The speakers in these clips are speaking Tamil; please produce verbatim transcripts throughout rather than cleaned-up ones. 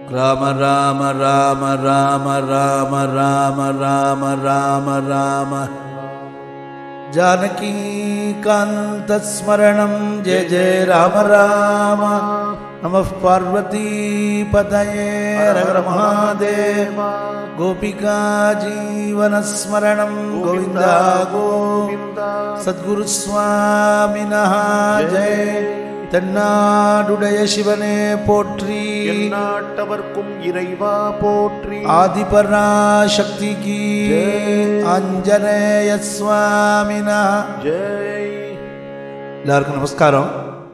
राम राम राम राम राम राम राम राम राम जानकी कांत स्मरणं जय जय राम राम नमः पार्वती पतये हर हर महादेव गोपिका जीवन स्मरणं गोविंदा गोविंदा सद्गुरु स्वामिनः जय தென்னாடுடைய சிவனே போற்றி எந்நாட்டவர்க்கும் இறைவா போற்றி ஆதிபராசக்திக்கு ஆஞ்சநேய சுவாமினா ஜெய். எல்லாருக்கும் நமஸ்காரம்.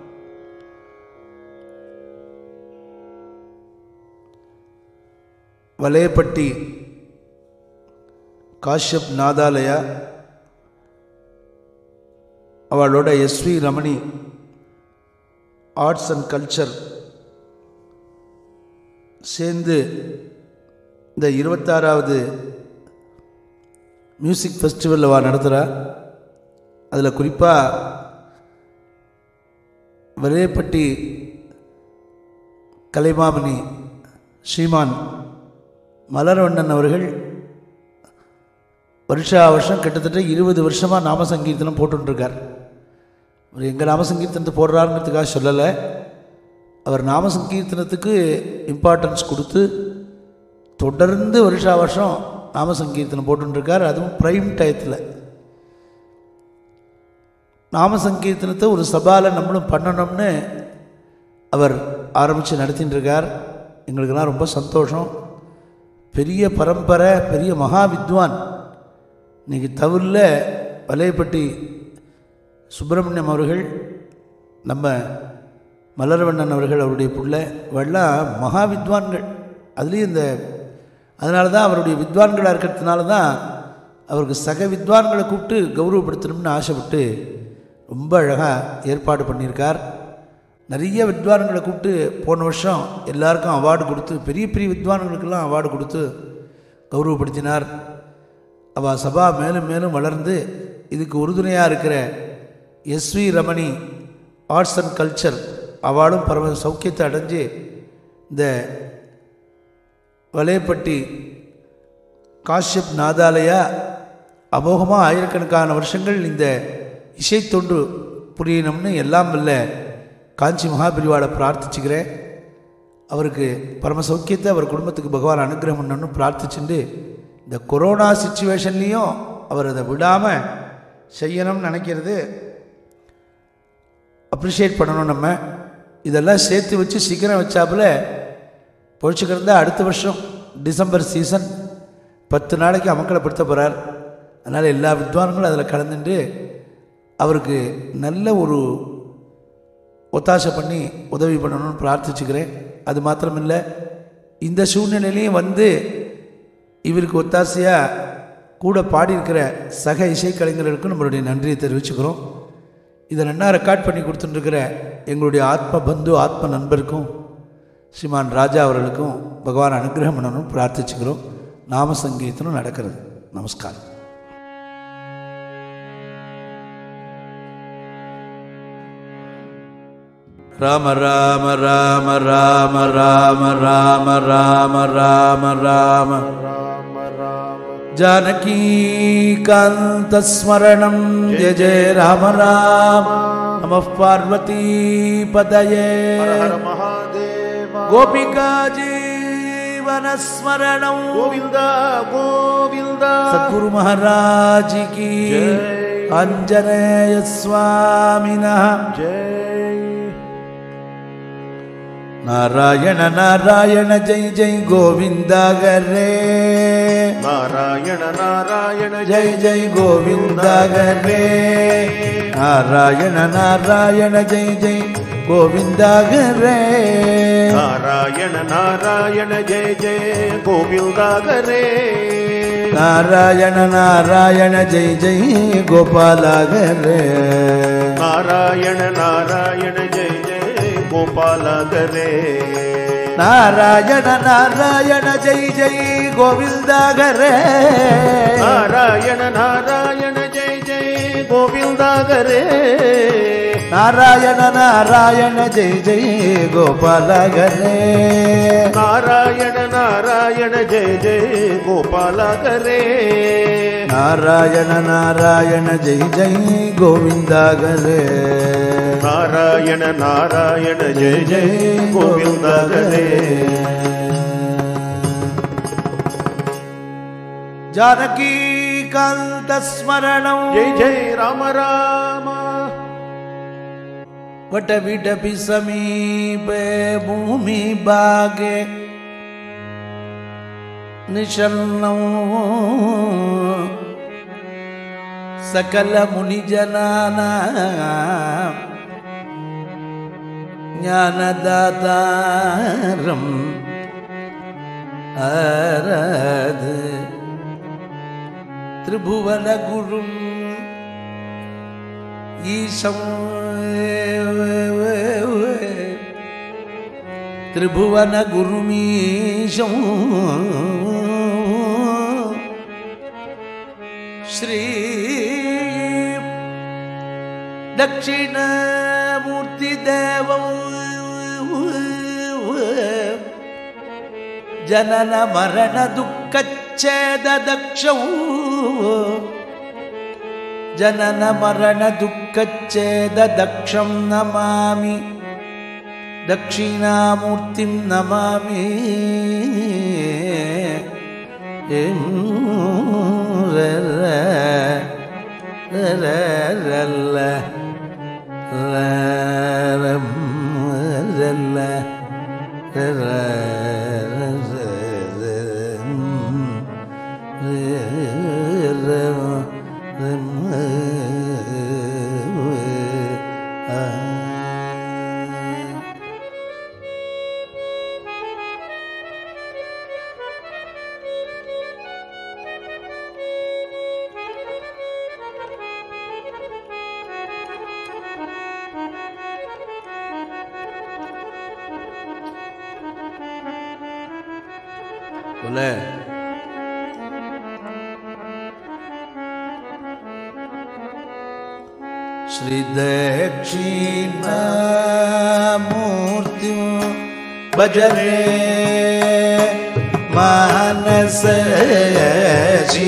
வலையப்பட்டி காஷ்யப் நாதாலயா அவளோட S V Ramani arts and culture சேர்ந்து இந்த இருபத்தாறாவது மியூசிக் ஃபெஸ்டிவல் அவ நடத்துகிறா. அதில் குறிப்பாக வலையப்பட்டி கலைமாமணி ஸ்ரீமான் மலர்வண்ணன் அவர்கள் வருஷா வருஷம் கிட்டத்தட்ட இருபது வருஷமாக நாம சங்கீர்த்தனம் போட்டுருக்கார். அவர் எங்கள் நாம சங்கீர்த்தனத்தை போடுறாருங்கிறதுக்காக சொல்லலை, அவர் நாம சங்கீர்த்தனத்துக்கு இம்பார்ட்டன்ஸ் கொடுத்து தொடர்ந்து வருஷா வருஷம் நாம சங்கீர்த்தனம் போட்டுருக்கார். அதுவும் ப்ரைம் டயத்தில் நாம சங்கீர்த்தனத்தை ஒரு சபாவில் நம்மளும் பண்ணணும்னு அவர் ஆரம்பித்து நடத்தின்னு இருக்கார். எங்களுக்கெல்லாம் ரொம்ப சந்தோஷம். பெரிய பரம்பரை, பெரிய மகா வித்வான். இன்றைக்கி தவிரில் வலையப்பட்டி சுப்பிரமணியம் அவர்கள், நம்ம மலர்வண்ணன் அவர்கள் அவருடைய பிள்ளை இவெல்லாம் மகா வித்வான்கள். அதுலேயும் இந்த அதனால தான் அவருடைய வித்வான்களாக இருக்கிறதுனால தான் அவருக்கு சக வித்வான்களை கூப்பிட்டு கௌரவப்படுத்தணும்னு ஆசைப்பட்டு ரொம்ப அழகாக ஏற்பாடு பண்ணியிருக்கார். நிறைய வித்வான்களை கூப்பிட்டு போன வருஷம் எல்லாருக்கும் அவார்டு கொடுத்து, பெரிய பெரிய வித்வான்களுக்கெல்லாம் அவார்டு கொடுத்து கௌரவப்படுத்தினார். அவள் சபா மேலும் மேலும் வளர்ந்து இதுக்கு உறுதுணையாக இருக்கிற S V Ramani arts and culture அவளும் பரம சௌக்கியத்தை அடைஞ்சு இந்த வலையப்பட்டி காஷ்யப் நாதாலயா அமோகமாக ஆயிரக்கணக்கான வருஷங்கள் இந்த இசைத்தொண்டு புரியணும்னு எல்லாம் இல்லை காஞ்சி மகாபிரிவாளை பிரார்த்திச்சுக்கிறேன். அவருக்கு பரம சௌக்கியத்தை அவர் குடும்பத்துக்கு பகவான் அனுகிரகம் பண்ணணும்னு பிரார்த்திச்சுட்டு இந்த கொரோனா சிச்சுவேஷன்லேயும் அவர் அதை விடாமல் செய்யணும்னு நினைக்கிறது அப்ரிஷியேட் பண்ணணும். நம்ம இதெல்லாம் சேர்த்து வச்சு சீக்கிரம் வச்சாப்புல பொழிச்சுக்கிறதா அடுத்த வருஷம் டிசம்பர் சீசன் பத்து நாளைக்கு அமக்கலைப்படுத்த போகிறார். அதனால் எல்லா வித்வான்களும் அதில் கலந்துட்டு அவருக்கு நல்ல ஒரு ஒத்தாசை பண்ணி உதவி பண்ணணும்னு பிரார்த்திச்சுக்கிறேன். அது மாத்திரமில்லை, இந்த சூழ்நிலையிலையும் வந்து இவருக்கு ஒத்தாசையாக கூட பாடியிருக்கிற சக இசைக்கலைஞர்களுக்கும் நம்மளுடைய நன்றியை தெரிவிச்சுக்கிறோம். இதை நல்லா ரெக்கார்ட் பண்ணி கொடுத்துட்டுருக்கிற எங்களுடைய ஆத்ம பந்து ஆத்ம நண்பருக்கும் ஸ்ரீமான் ராஜா அவர்களுக்கும் பகவான் அனுகிரகம் பண்ணணும் பிரார்த்திச்சுக்கிறோம். நாம சங்கீர்த்தனம் நடக்கிறது. நமஸ்காரம். ராம ராம ராம ராம ராம ராம ராம ராம ராம जानकी कांत स्मरणं जय जय राम राम नमः पार्वती पतये हर हर महादेव गोपिका जीवन स्मरणं गोविंदा गोविंदा सद्गुरु महाराज की आंजनेय स्वामिनः जय. नारायण नारायण जय जय गोविंदा गरे नारायण नारायण जय जय गोविंदा गरे नारायण नारायण जय जय गोविंदा गरे नारायण नारायण जय जय गोविंदा गरे नारायण नारायण जय जय गोपाला गरे नारायण नारायण जय जय गोपाला गरे नारायण नारायण जय जय गोविंदा गरे नारायण नारायण जय जय गोविंदा गरे नारायण नारायण जय जय गोपाल करे नारायण नारायण जय जय गोपाल करे नारायण नारायण जय जय गोविंद करे नारायण नारायण जय जय गोविंद करे जानकी कांत स्मरणं जय जय राम राम वट विटपि समीपे भूमि भागे निशन्नं सकल मुनिजनानां ज्ञानदातारम् आराधे त्रिभुवन गुरुं ईशं त्रिभुवन गुरुमीशं श्री दक्षिणमूर्ति देवं जनन मरण दुःखच्छेद दक्षौ जनन मरण दुःखच्छेद दक्षं नमामि दक्षिणामूर्तिं नमामि बोले श्री दक्षिणामूर्ति भजरे मानस श्री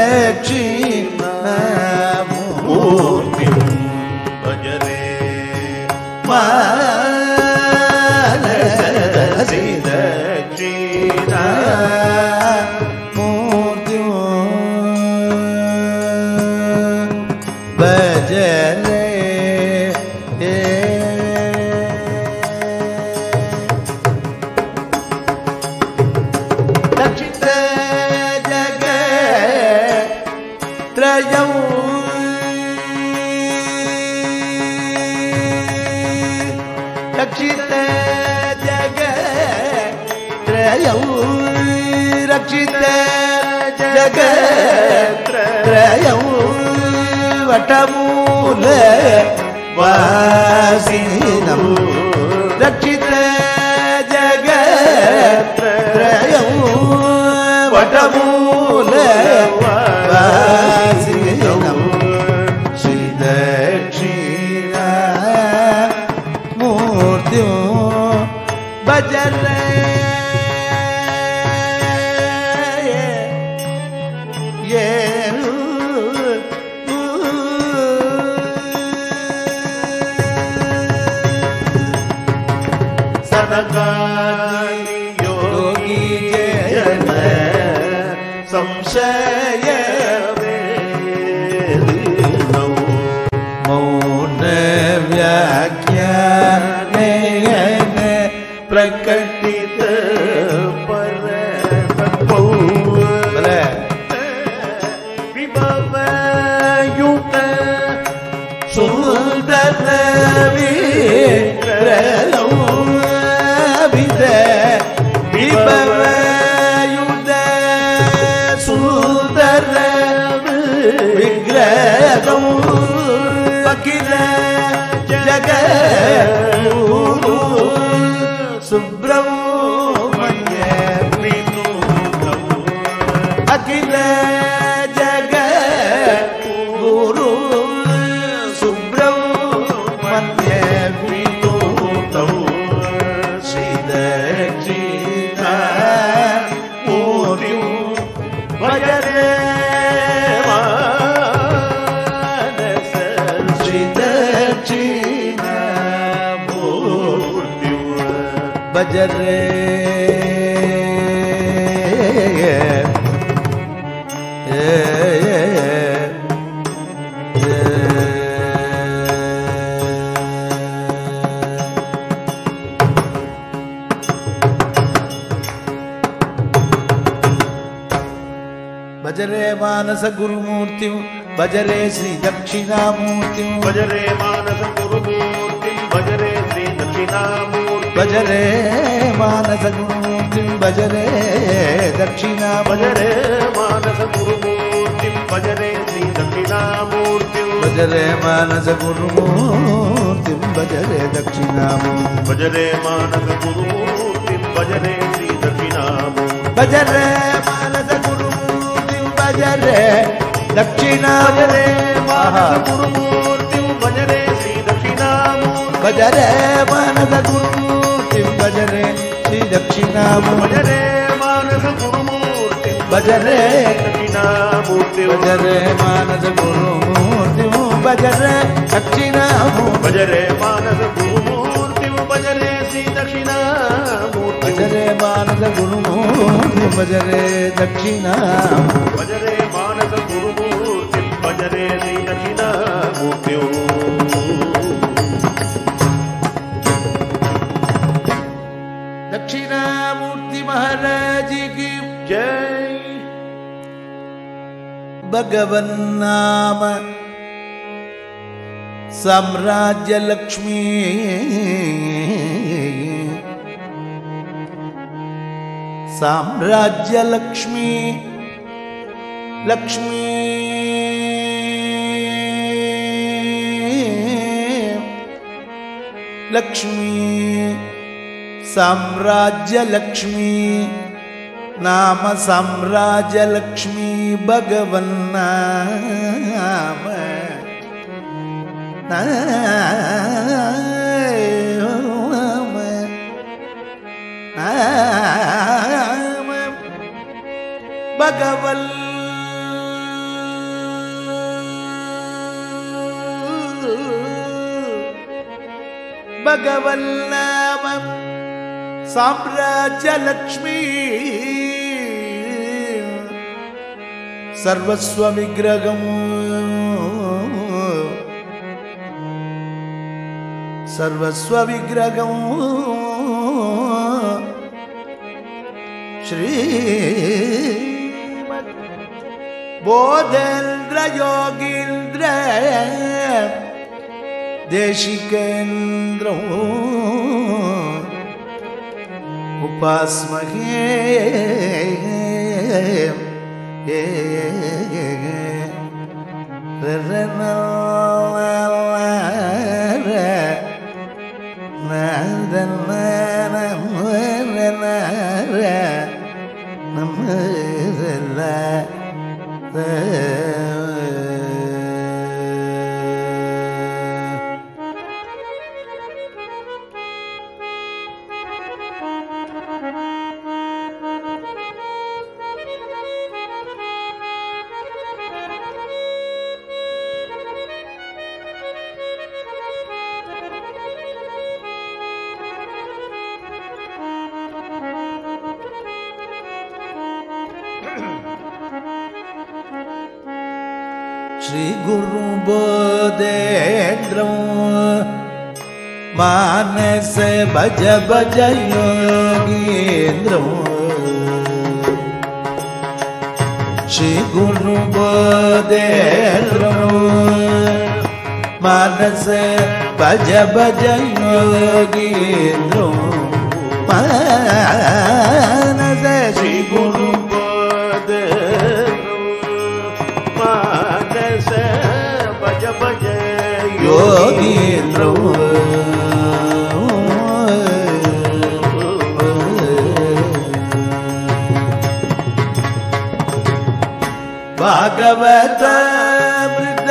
दक्षिणामूर्ति भजरे मानस श्री दक्षिणा मूर्ति भजरे दक्षिण जग त्रयं रक्षित जग त्रयं रक्षित जग त्रयं वटमूल वासिनं रक्षित जग त्रयं वटमूल वासिनं श्री दक्षिणा मूर्तिं भजरे सनकादि योगी जन संशय वेदिनौ मौन व्याख्यानेन प्रकटित पर तत्त्वौ विभव युत सुंदर विग्रहौ विभव युत सुंदर विग्रहौ अखिल जगद्गुरु सुब्रह्मण्य भजरे भजरे मानस गुरुमूर्ति भजरे श्री दक्षिणामूर्ति भजरे मानस गुरुमूर्ति भजरे श्री दक्षिणामूर्ति भजरे मानस गुरुमूर्ति भजरे दक्षिणा भजरे मानस गुरुमूर्ति भजरे श्री दक्षिणामूर्ति भजरे मानस गुरुमूर्ति भजरे दक्षिणामूर्ति भजरे मानस गुरुमूर्ति भजरे श्री दक्षिणामूर्ति भजरे मानस गुरुमूर्ति भजरे दक्षिणा भजरे मानस गुरुमूर्ति भजरे श्री दक्षिणामूर्ति भजरे मानस गुरुमूर्ति भजरे श्री दक्षिणामूर्ति भजरे मानस गुरुमूर्ति भजरे दक्षिणामूर्ति भजरे मानस गुरुमूर्ति भजरे दक्षिणामूर्ति भजरे मानस गुरुमूर्ति भजरे श्री दक्षिणामूर्ति भजरे मानस गुरुमूर्ति भजरे दक्षिणामूर्ति भजरे मानस गुरुमूर्ति भजरे श्री दक्षिणामूर्ति दक्षिणामूर्ति महाराज की जय। भगवन् नाम साम्राज्य लक्ष्मी साम्राज्य लक्ष्मी लक्ष्मी लक्ष्मी साम्राज्य लक्ष्मी नाम साम्राज्य लक्ष्मी भगवन् नाम नाम भगवन् भगवन् नाम साम्राज्य लक्ष्मी सर्वस्व विग्रहम् सर्वस्व विग्रहम् श्री बोधेन्द्र योगीन्द्र देशिकेन्द्र उपास्महे श्री गुरु बोधेन्द्र मानस भज भज योगीन्द्र श्री गुरु बोधेन्द्र मानस भज भज योगीन्द्र मानस श्री गुरु भज भज योगीन्द्र भागवत मृत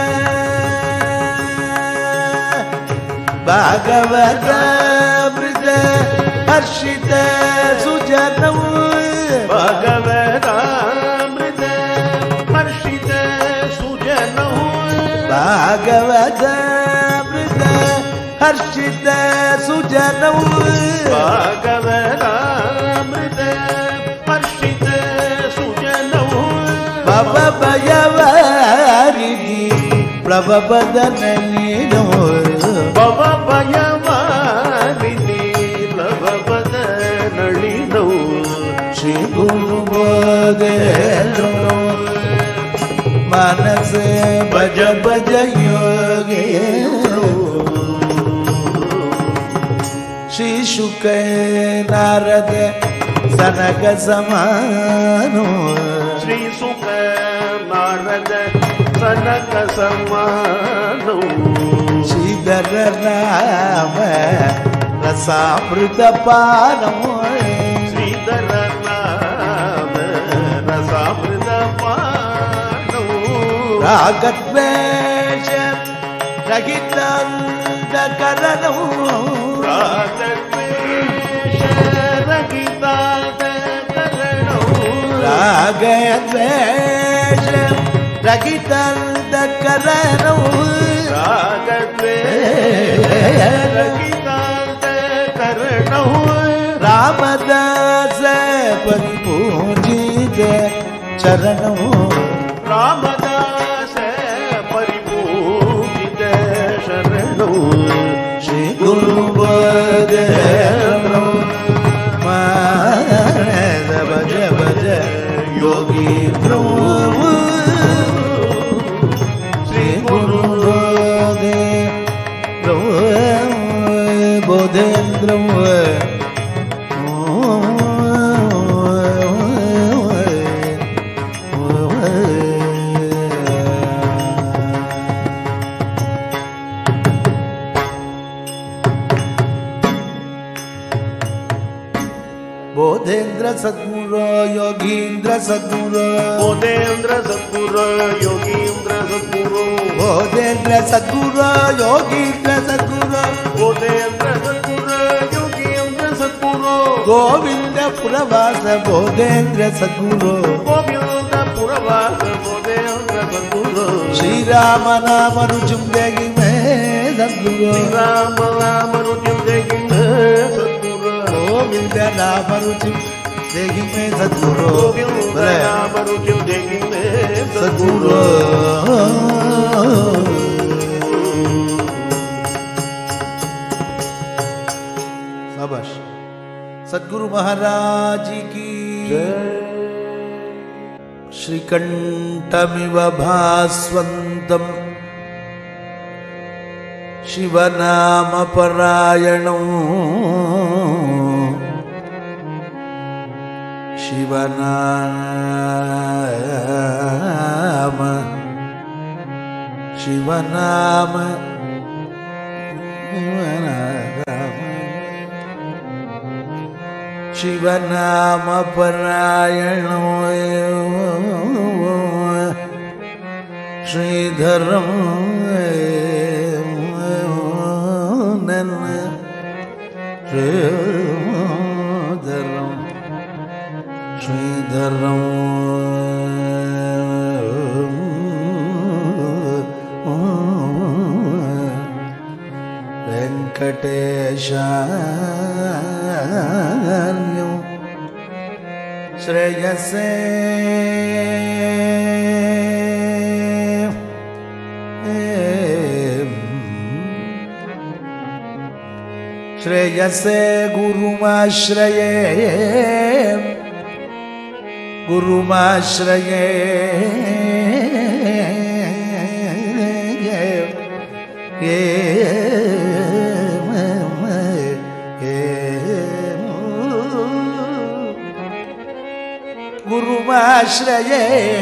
भागवत मृत हर्षित सुजनम भगवतामृत हर्षित सुजनौ भागवतामृत हर्षित सुजनौ भागवतामृत हर्षित सुजनौ भव भयवारिणि प्लवबदनलिनो भव भयवारिणि प्लवबदनलिनो श्री गुरुबोधेन्द्रो मानस भज भज योगेन्द्रो श्री शुक नारद सनक समानो श्री सुख नारद सनक समानो श्रीधर राम रसामृत पानो श्रीधर नाम रसामृत पानो रागद्वेष रहित करणो रागद्वेष रहितान्तःकरणो रागद्वेष रहित करणो रागद्वेष रहितान्तःकरणो रामदास परिपूजित चरणो रामदास परिपूजित शरणो श्री गुरुबोधेन्द्रो मानस भज भज योगीन्द्रो श्री गुरुबोधेन्द्रो बोधेन्द्रो बोधेन्द्र सद्गुरु योगीन्द्र सद्गुरु बोधेन्द्र सद्गुरु योगीन्द्र सद्गुरु बोधेन्द्र सद्गुरु योगीन्द्र सद्गुरु बोधेन्द्र सद्गुरु योगीन्द्र सद्गुरु गोविंद पुरवास बोधेन्द्र सद्गुरु गोविंद पुरवास बोधेन्द्र सद्गुरु श्री राम नाम रुचुम देगी में सद्गुरु राम नाम रुचिम देगी सद्गुरु गोविंद नाम रुचुम देगी में सद्गुरु गोविंद नाम रुचिम देगी सद्गुरु शाबाश सद्गुरु महाराज की श्रीकंठमिव भास्वन्तम् शिवनाम परायणो शिवनाम शिवनाम शिवनाम परायणो श्रीधरं श्रीधरं श्रीधरं वेङ्कटेशार्यं श्रेयसे श्रेयसे गुरुमाश्रये गुरुमाश्रये ये गुरुमाश्रये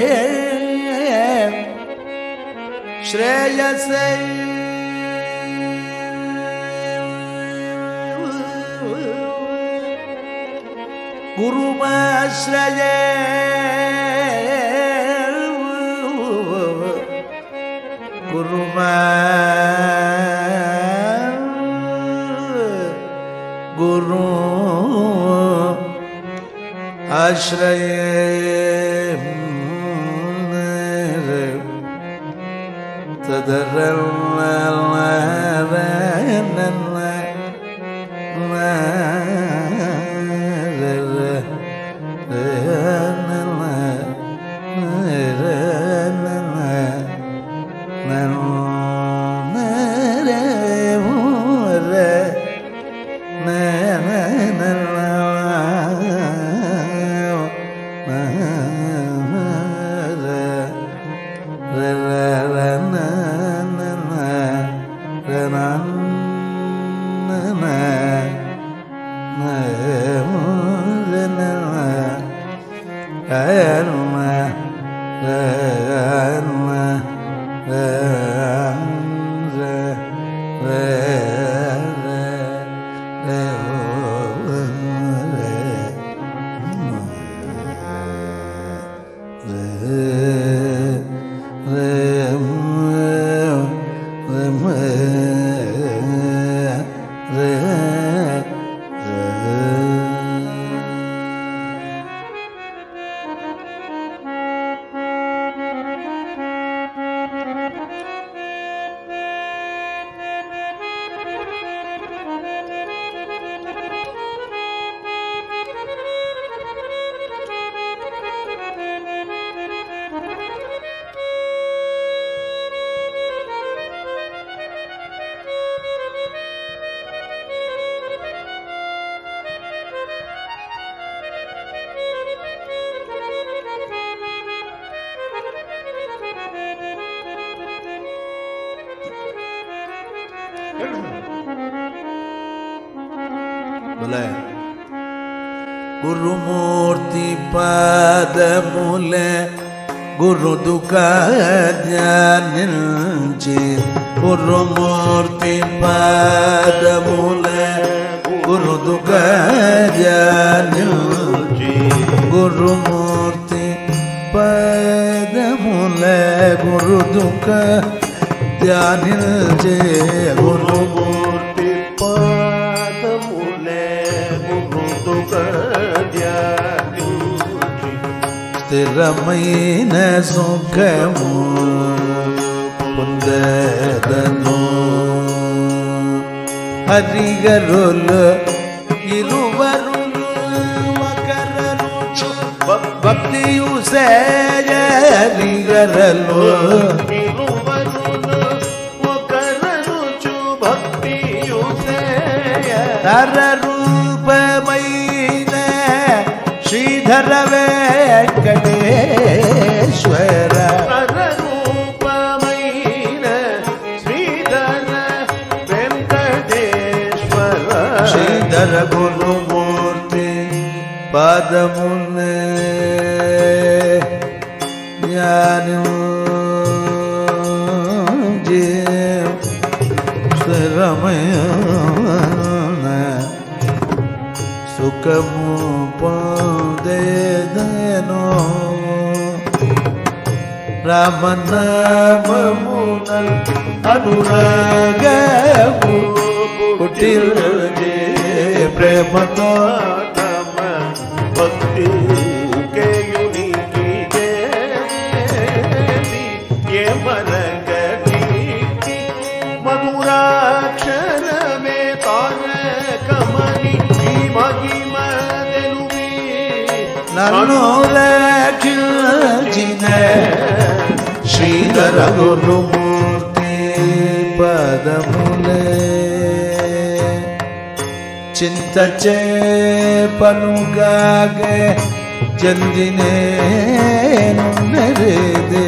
श्रेयसे गुरुमाश्रये गुरुमा गुरु आश्रये तदर बोले गुरुमूर्ति पाद मूले गुरु दुखा ध्यानिंचे गुरुमूर्ति पाद मूले गुरु दुखा ध्यानिंचे गुरुमूर्ति पाद मूले गुरु दुखा ध्यानिंचे गुरुमूर्ति पाद मूले गुरु दुखा स्थिरमैन सुखमु पुंददनु हरिगरुलु इरुवरुलु मकररुचु भक्तियु सेय हरिगरुलु इरुवरुलु मकररुचु भक्तियु सेय नररूपमैन श्रीधर वेंकटेश्वर नररूपमैन श्रीधर वेंकटेश्वर श्रीधर गुरुमूर्ति पादमुने ज्ञानोजे स्थिरमैन सुखमु देदनो राम नाम मुनल अनुरागमु कुटिल जे प्रेम तो नाम भक्ति के युनि की देवी ये मरगती मधुराक्षर में तारे कमनी मगी नन्नोलखिलजिने श्रीधर गुरुमूर्ति पदमुले चिंतचे पनुगागे चंदिने नुनरेदे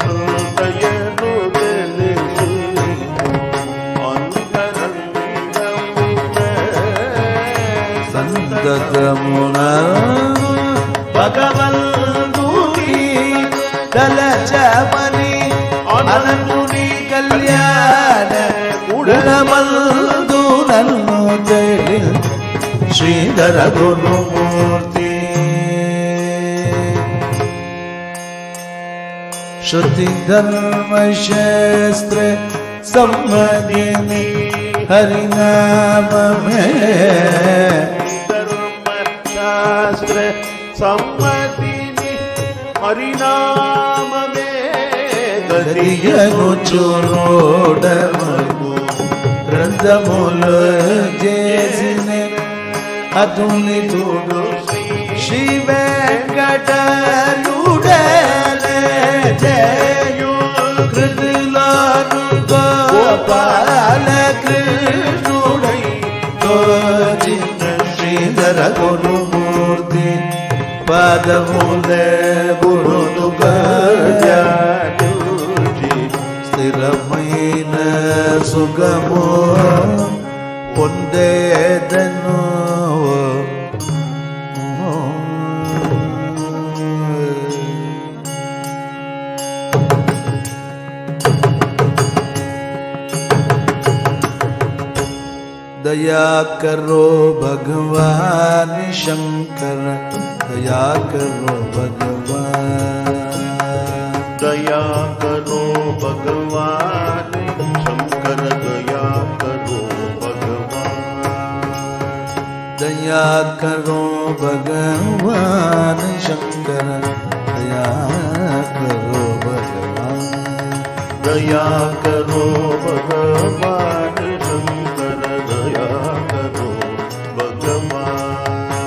संदतमुना भगवंतुनी कलचमनी अनंतुनी कल्याण गुणमंदु नन्नु जय श्रीधर गुरुमूर्ति श्रुति धर्म शास्त्र सम्मदिनी हरिनाम में धर्म शास्त्र सम्मदिनी हरिनाम में गदियनु चोरोडमगु ग्रंथमुल जेसिने अतुनि तुडु श्री वेंकटलुडले जयो कृतलानु गोपाल कृष्णुडै तो जिन श्रीधर गुरुमूर्ति पादमुले गुरु दुर्गाजी स्थिरमैन सुगमो पुंदेदनु दया करो भगवान शंकर दया करो भगवान दया करो भगवान शंकर दया करो भगवान दया करो भगवान शंकर दया करो भगवान दया करो भगवान शंकर दया करो भगवान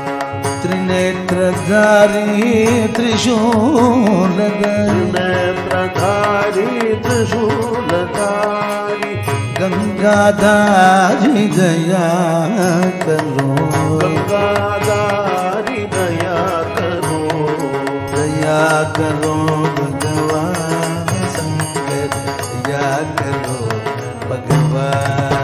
त्रिनेत्रधारी त्रिशूलधारी नेत्रधारी त्रिशूलधारी गंगाधारी दया करो गंगाधारी दया करो दया करो भगवान शंकर दया करो भगवान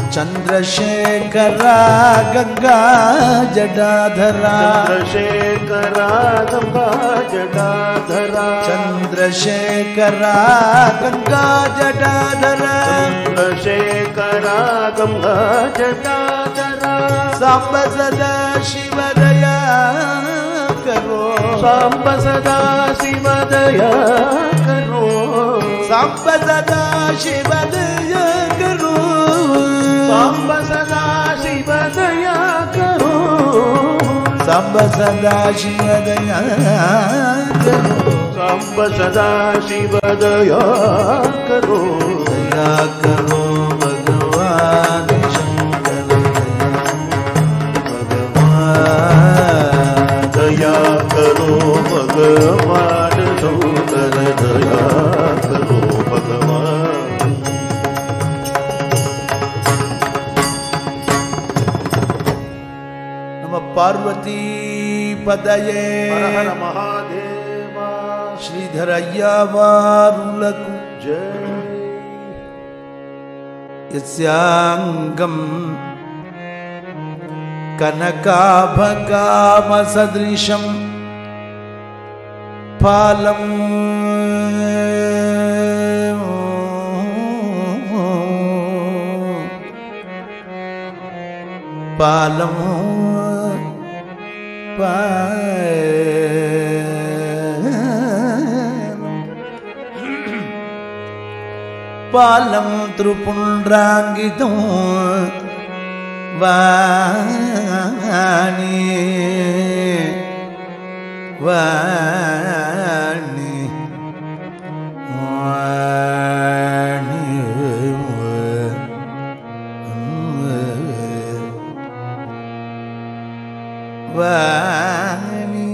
चंद्रशेखरा गंगा जटाधरा चंद्रशेखरा गंगा जटाधरा चंद्रशेखरा गंगा जटाधरा चंद्रशेखरा गंगा जटाधरा सांब सदा शिव दया करो सांब सदा शिव दया करो सांब सदा शिव दया करो सांब सदा शिव दया करो सांब सदा शिव दया करो सांब सदा शिव दया करो दया करो भगवान शंकर भगवान दया करो भगवान शंकर दया करो भगवान नमः पार्वती पदये हर हर महादेवा श्रीधर अय्यावारुलकु जय यस्यांगं कनकाभकामसदृशं फालं पालं पालं त्रिपुण्ड्राङ्गितं वाणी वाणी वाणी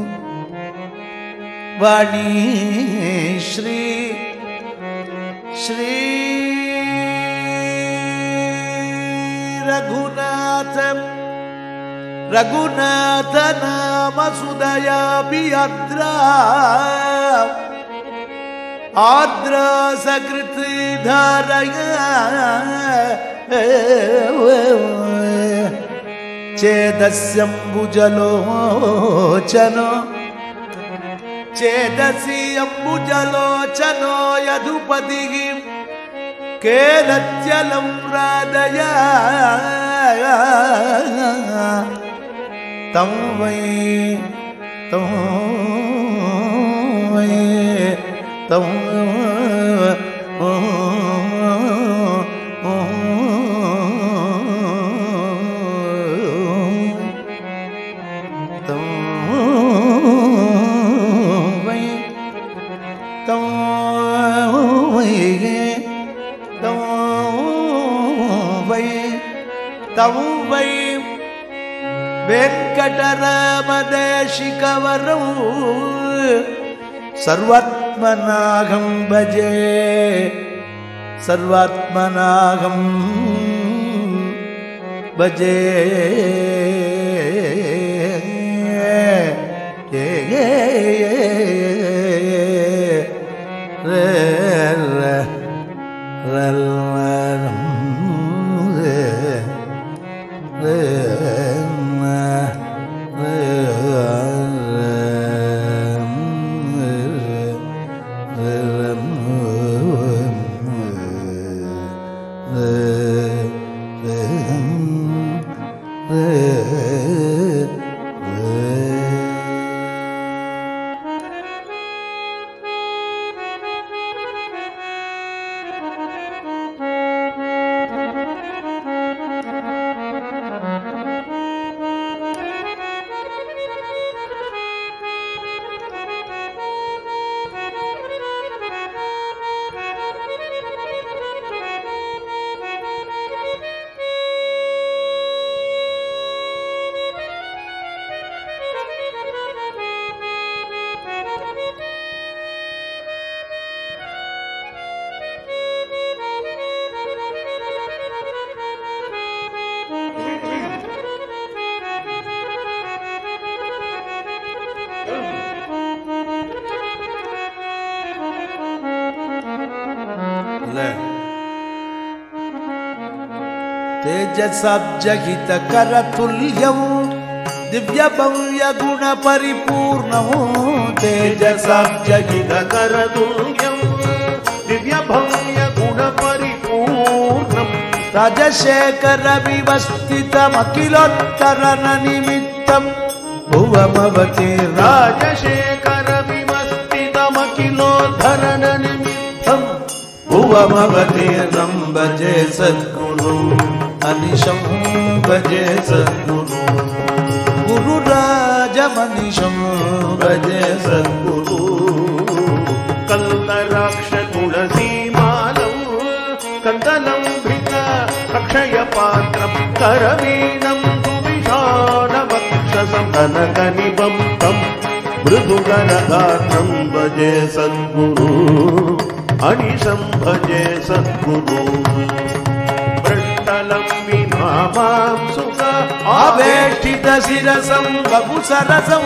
वाणी श्री श्री रघुनाथ रघुनाथ नाम सुदयापि आद्रा आद्रा सकृत धारया चेदस्यम्बुजलोचनो चेदसि अम्बुजलोचनो यदुपतिः केलत्यलं राधया तं वै तं वै तं तं वै वेङ्कटरामदेशिकवरौ सर्वात्मनाहं भजे सर्वात्मनाहं भजे ये ये रे रे रे तेजसाब्जहित करतुल्यं दिव्य भव्य गुण परिपूर्णं तेजसाब्जहित करतुल्यं दिव्य भव्य गुण परिपूर्णं राजशेखर विवस्थितमखिलोत्तरण निमित्तं भुवमवति राजशेखर विवस्थितमखिलोद्धरण निमित्तं भुवमवतीर्णं भजे सद्गुरुं अनिशं भजे सद्गुरुं गुरुराजमनिशं भजे सद्गुरु कल्लराक्ष तुलसीमालं कन्दलम्भित अक्षय पात्रं करवीणं सुविशालवक्षसं कनकनिबद्धं मृदुगरगात्रं भजे सद्गुरु अनिशं भजे सद्गुरु पृष्ठलम्बिनामां सुख आवेष्टित शिरसं वपुसरसं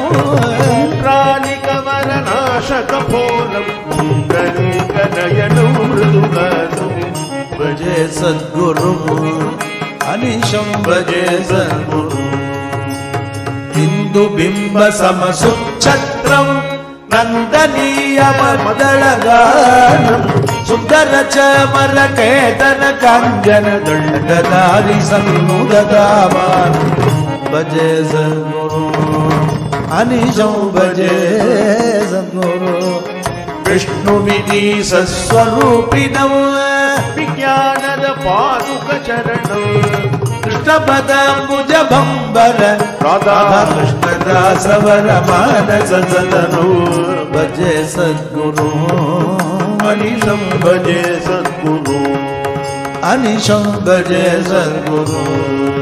पुण्ड्रालिकवरनाशकफोलं पुण्डरीकनयनं मृदुगनं भजे सद्गुरुं अनिशं भजे सद्गुरुं हिन्दुबिम्ब समसुच्छत्रं नन्दनीयमदलगानं सुन्दर चमर केतन काञ्चन दण्डधारि सन्मुददावान् भजे सद्गुरुं अनिशं भजे सद्गुरुं विष्णुविधीशस्वरूपिणं विज्ञानद पादुकचरणं कृष्णपदाम्बुजभम्बर राधाकृष्णदासवर मानस सदनो भजे सद्गुरुं अनिशं भजे सद्गुरु अनिशं भजे सद्गुरुं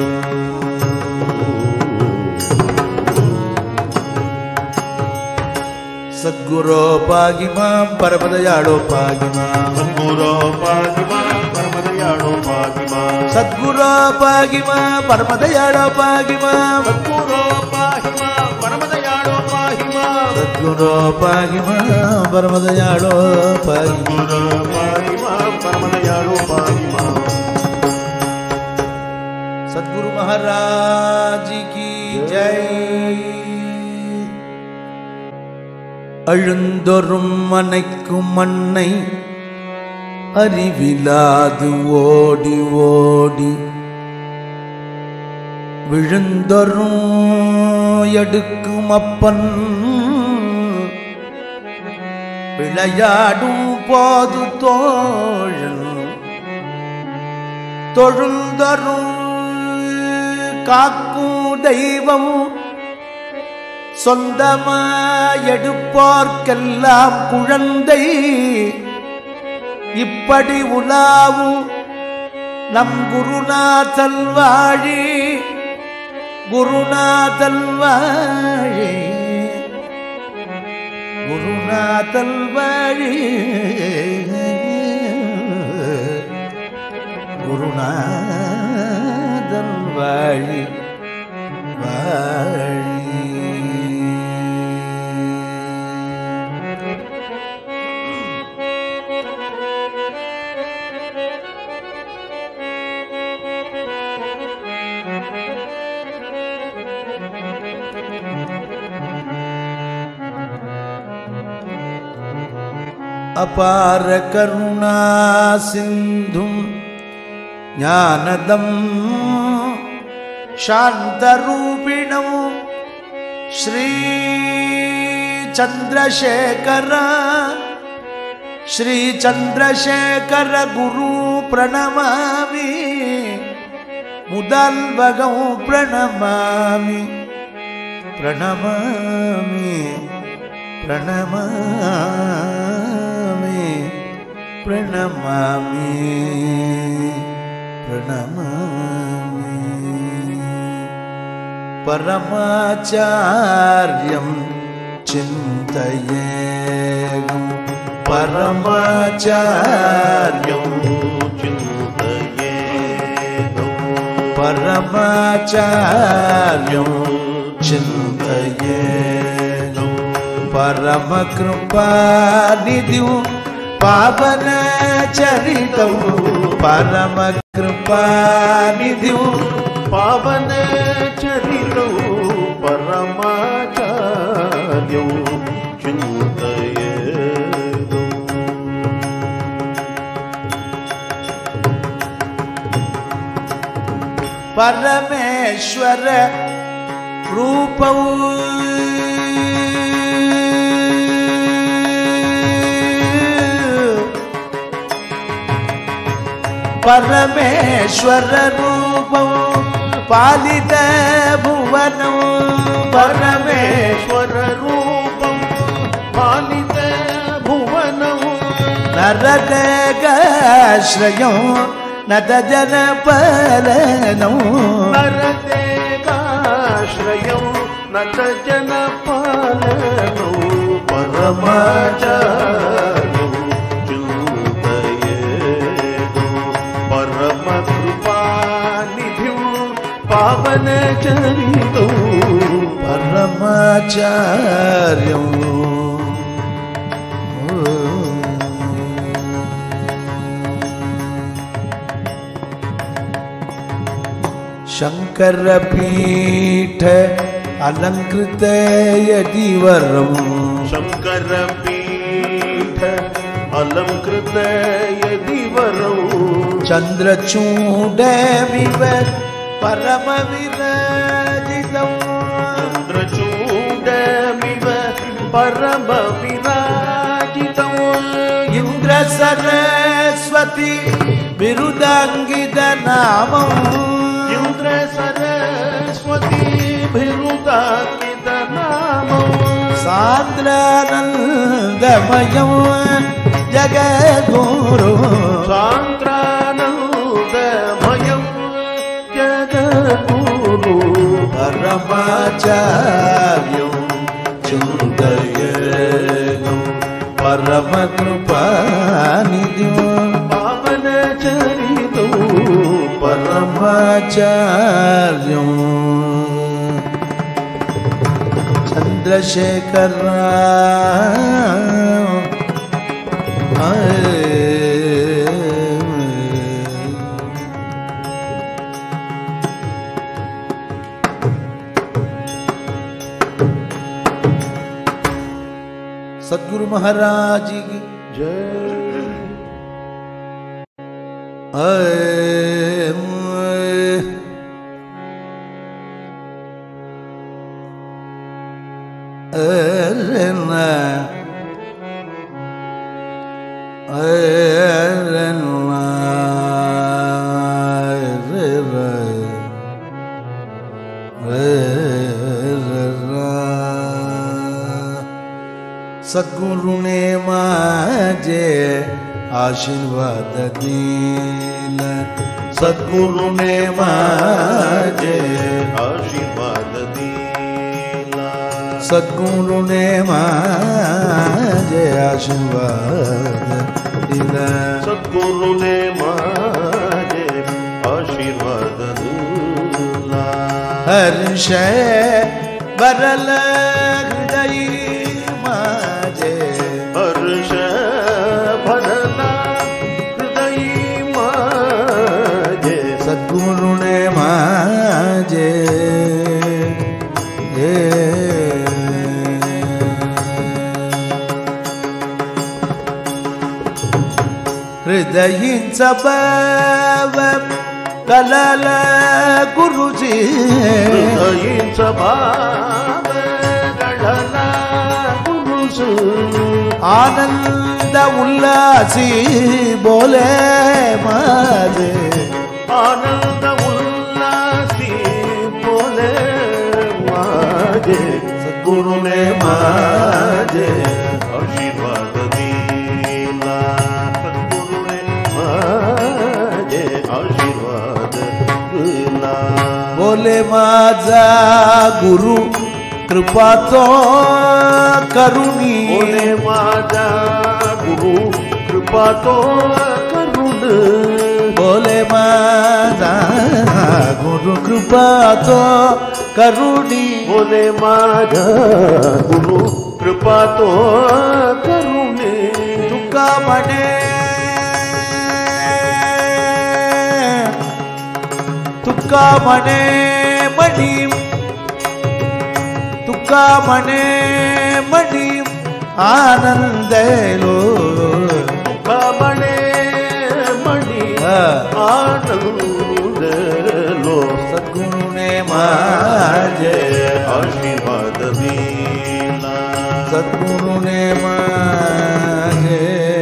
सद्गुरो पाहि मां परमदयाळो पाहि मां सद्गुरो पाहि मां परमदयाळो पाहि मां सद्गुरो पाहि मां परमदयाळो पाहि मां सद्गुरो पाहि मां परमदयाळो पाहि मां सद्गुरो पाहि मां परमदयाळो पाहि सद्गुरो पाहि मां परमदयाळो पाहि मां सद्गुरु महाराज की जय அழுந்தொரும் மனைக்கும் மண்ணை அறிவிலாது ஓடி ஓடி விழுந்தொரும் எடுக்கும் அப்பன் விளையாடும் போது தோழன் தொழுந்தொரும் காக்கும் தெய்வம் சொந்தமாயெடுப்போர்க்கெல்லாம் குழந்தை இப்படி உலாவும் நம் குருநாதல் வாழி குருநாதல் வாழி குருநாதல் வாழி குருநாதல் வாழி வாழி अपार करुणा सिंधुं ज्ञानदं शान्तरूपिणं श्री चंद्रशेखर श्री चंद्रशेखर गुरु प्रणमामि मुदल्वगं प्रणमामि प्रणमामि प्रणमामि प्रणमामि प्रणमामि परमाचार्यं चिन्तयेयं परमाचार्यं चिन्तयेयं परमाचार्यं चिन्तयेयं परमकृपानिधिं पावनचरितं परम कृपानिधिं पावन चरितौ परमाचार्यौ चिन्तयेदौ परमेश्वर रूपौ परमेश्वर रूपौ पालित भुवनौ परमेश्वर रूपं पालित भुवनौ नरदेगाश्रयौ नतजनपालनौ नरदेगाश्रयौ नतजनपालनौ परमाचार्यौ चिन्तयेदौ परमकृपानिधिं पावनचरितौ परमाचार्यौ शंकरपीठ अलंकृत यदिवरं शंकरपीठ अलंकृत यदिवरं चंद्रचूडमिव परम विराजितौ चंद्रचूडमिव परम विराजितौ इंद्र सरस्वती बिरुदांगित नामौ इंद्र सरस्वती बिरुदांगित नामौ सान्द्रानन्दमयं जगद्गुरु सान्द्रानन्दमयं जगद्गुरु परमाचार्यं चिन्तयेदौ परमकृपानिधिं पावनचरितौ परमाचार्यं चंद्रशेखर सद्गुरु महाराज की जय। सद्गुरु ने माजे आशीर्वाद दीन सद्गुरु ने माजे आशीर्वाद दीला सद्गुरु ने माजे आशीर्वाद दीना सद्गुरु ने माजे आशीर्वाद दीला हर्ष बरल हृदय माजे हर्ष भरला हृदय माजे सद्गुरु ने माजे हृदयींचा भाव कलाला गुरुजी हृदयींचा भाव कळला गुरुजी आनंद उल्लासी बोले माझे आनंद उल्लासी बोले माझे सद्गुरु ने माझे आशीर्वाद दिला सद्गुरु ने माझे आशीर्वाद दिला बोले माझा गुरु कृपा तो करुणी बोले माझा गुरु कृपा तो करुण बोले माझा गुरु कृपा तो करुणी बोले माझा गुरु कृपा तो करुणे तुका म्हणे तुका मणे मणि तुका मणे मणि आनंदेलो तुका मणे मणि आनंदेलो सद्गुरु ने माजे आशीर्वाद दीला सद्गुरु ने माजे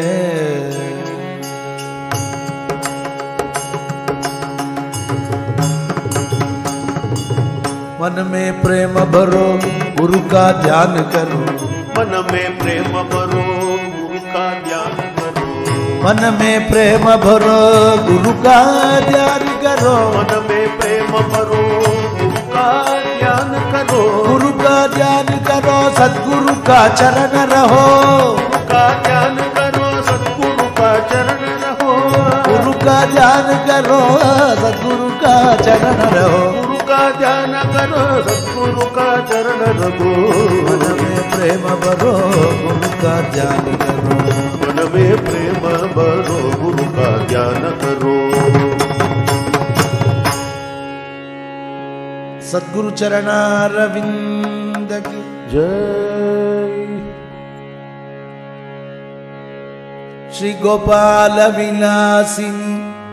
मन में प्रेम भरो गुरु का ध्यान करो मन में प्रेम भरो गुरु का ध्यान करो मन में प्रेम भरो गुरु का ध्यान करो मन में प्रेम भरो गुरु का ध्यान करो गुरु का ध्यान करो सद्गुरु का चरण रहो गुरु का ध्यान करो सद्गुरु का चरण रहो गुरु का ध्यान करो सद्गुरु का चरण रहो गुरु का ध्यान करो सद्गुरु का चरण रहो मन में प्रेम भरो गुरु का ध्यान करो मन में प्रेम भरो गुरु का ध्यान करो सद्गुरु चरणारविंद की जय श्री गोपाल विलासिनी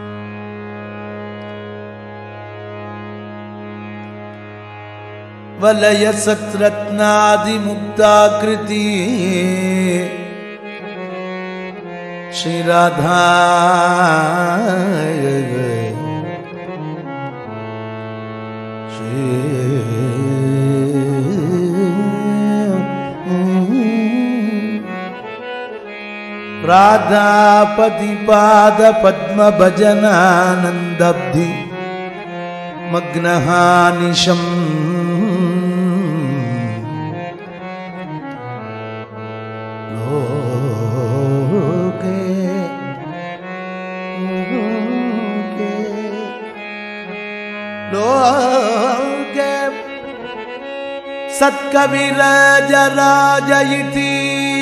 वलय सत्रत्नादि मुक्ताकृति श्री राधा श्री राधापति पाद पद्म भजनानंदब्धि मग्नहानिशम् सत्कविराजराजयिति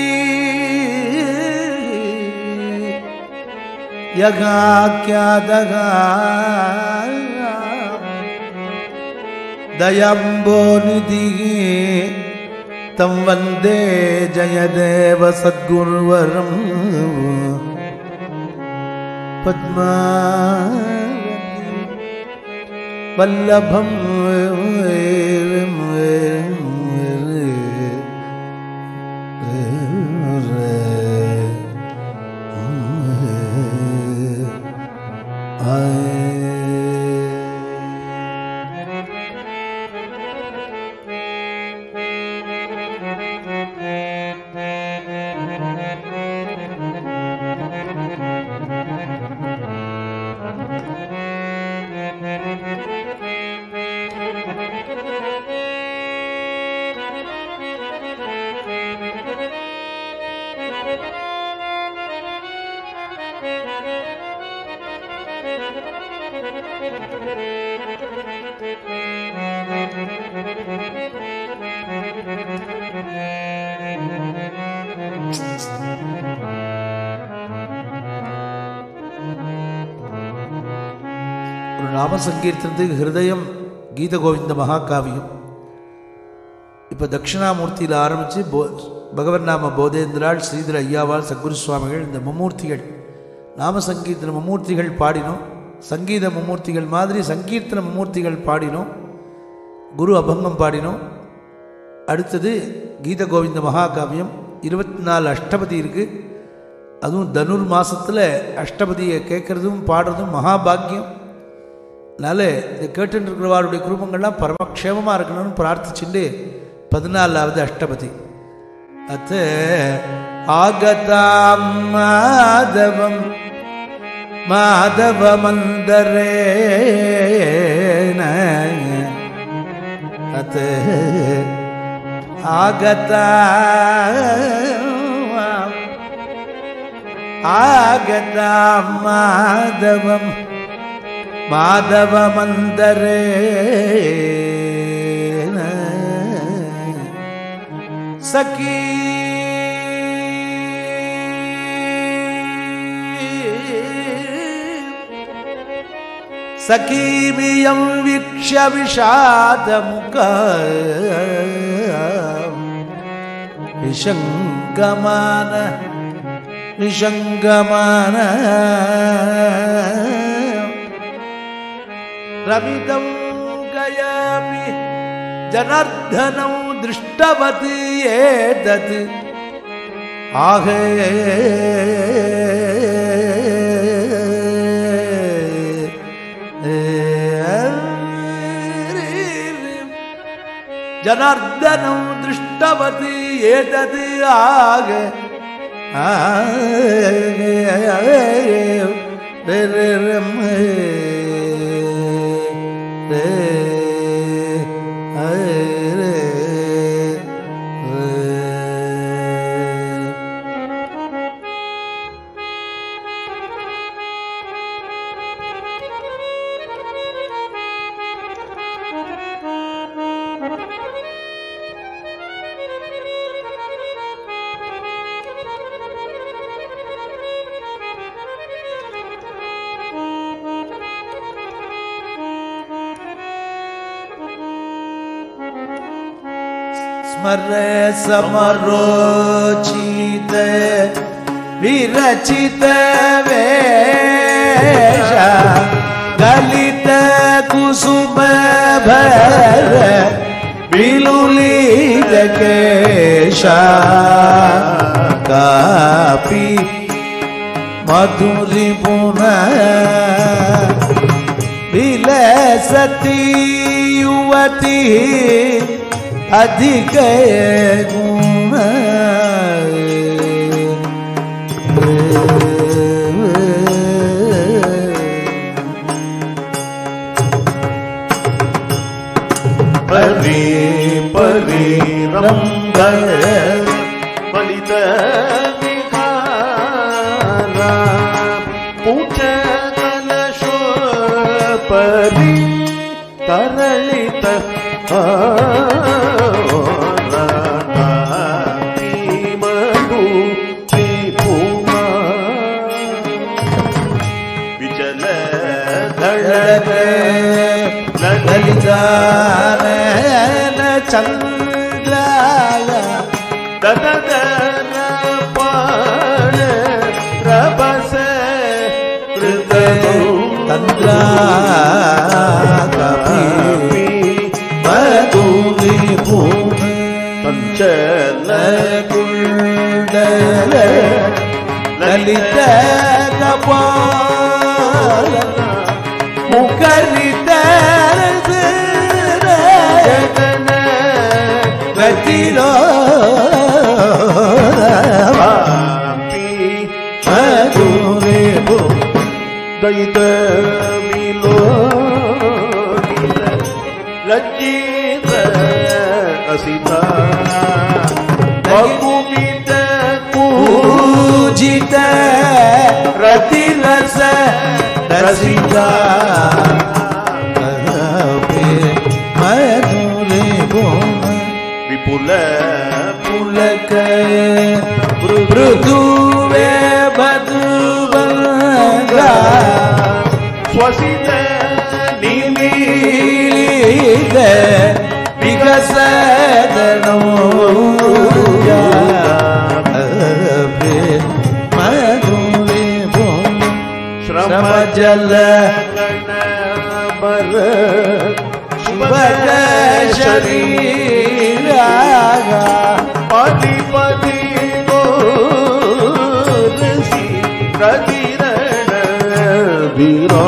यगाख्यादगा दयम्बोनिधि तं वन्दे जयदेव सद्गुरुवरं पद्मा वल्लभं நாம சங்கீர்த்தனத்துக்கு ஹிருதயம் கீத கோவிந்த மகாகாவியம். இப்போ தட்சிணாமூர்த்தியில் ஆரம்பித்து போ பகவன் நாம போதேந்திராள் ஸ்ரீதர ஐயாவாள் சத்குரு சுவாமிகள் இந்த மும்மூர்த்திகள் நாம சங்கீர்த்தன மும்மூர்த்திகள் பாடினோம். சங்கீத மும்மூர்த்திகள் மாதிரி சங்கீர்த்தன மும்மூர்த்திகள் பாடினோம். குரு அபங்கம் பாடினோம். அடுத்தது கீத கோவிந்த மகாகாவியம். இருபத்தி நாலு அஷ்டபதி இருக்குது. அதுவும் தனுர் மாதத்தில் அஷ்டபதியை கேட்குறதும் பாடுறதும் மகாபாக்கியம். அதனால் இதை கேட்டுருக்கிறவாருடைய குடும்பங்கள்லாம் பரமக்ஷேமமாக இருக்கணும்னு பிரார்த்திச்சுட்டு பதினாலாவது அஷ்டபதி. அத்த ஆகதாம் மாதவம் மாதவ மந்தரேன அத்த ஆகதா ஆகதாம் மாதவம் மாதவ மந்தரே சகி सखीमियं वीक्ष्य विषादमुखा विशङ्गमान विशङ्गमान रमितं गयामि जनार्दनं दृष्टवती एतत् आहे जनार्दनं दृष्टवती एतत् आगे आगे रे रे रे स्मरे समरोचित विरचित वेश गलित कुसुम भर विलुलित केशा कापी मधुरि पुनः विलसती युवती अधिक गुण परी परी रंग बलित विकारा पूछ कलशो परी तरलित ललितानयन चंद्राया दददन पाण रबस कृतनु तंद्रा कपि मधुरि भूम कंचन कुंडल ललित कपाल मुखरित गतिलो मधुरे भू दयित मिलो लज्जित असिता बहुमित पूजित रतिरस रसिका मधुरे भू विपुल पुलक मृदुवे मधुबंगा स्वसित निमीलित विकसदनो मधुरे भूम श्रम जल बर शुभग शरीर पति पति गोरसी प्रतिरण वीरा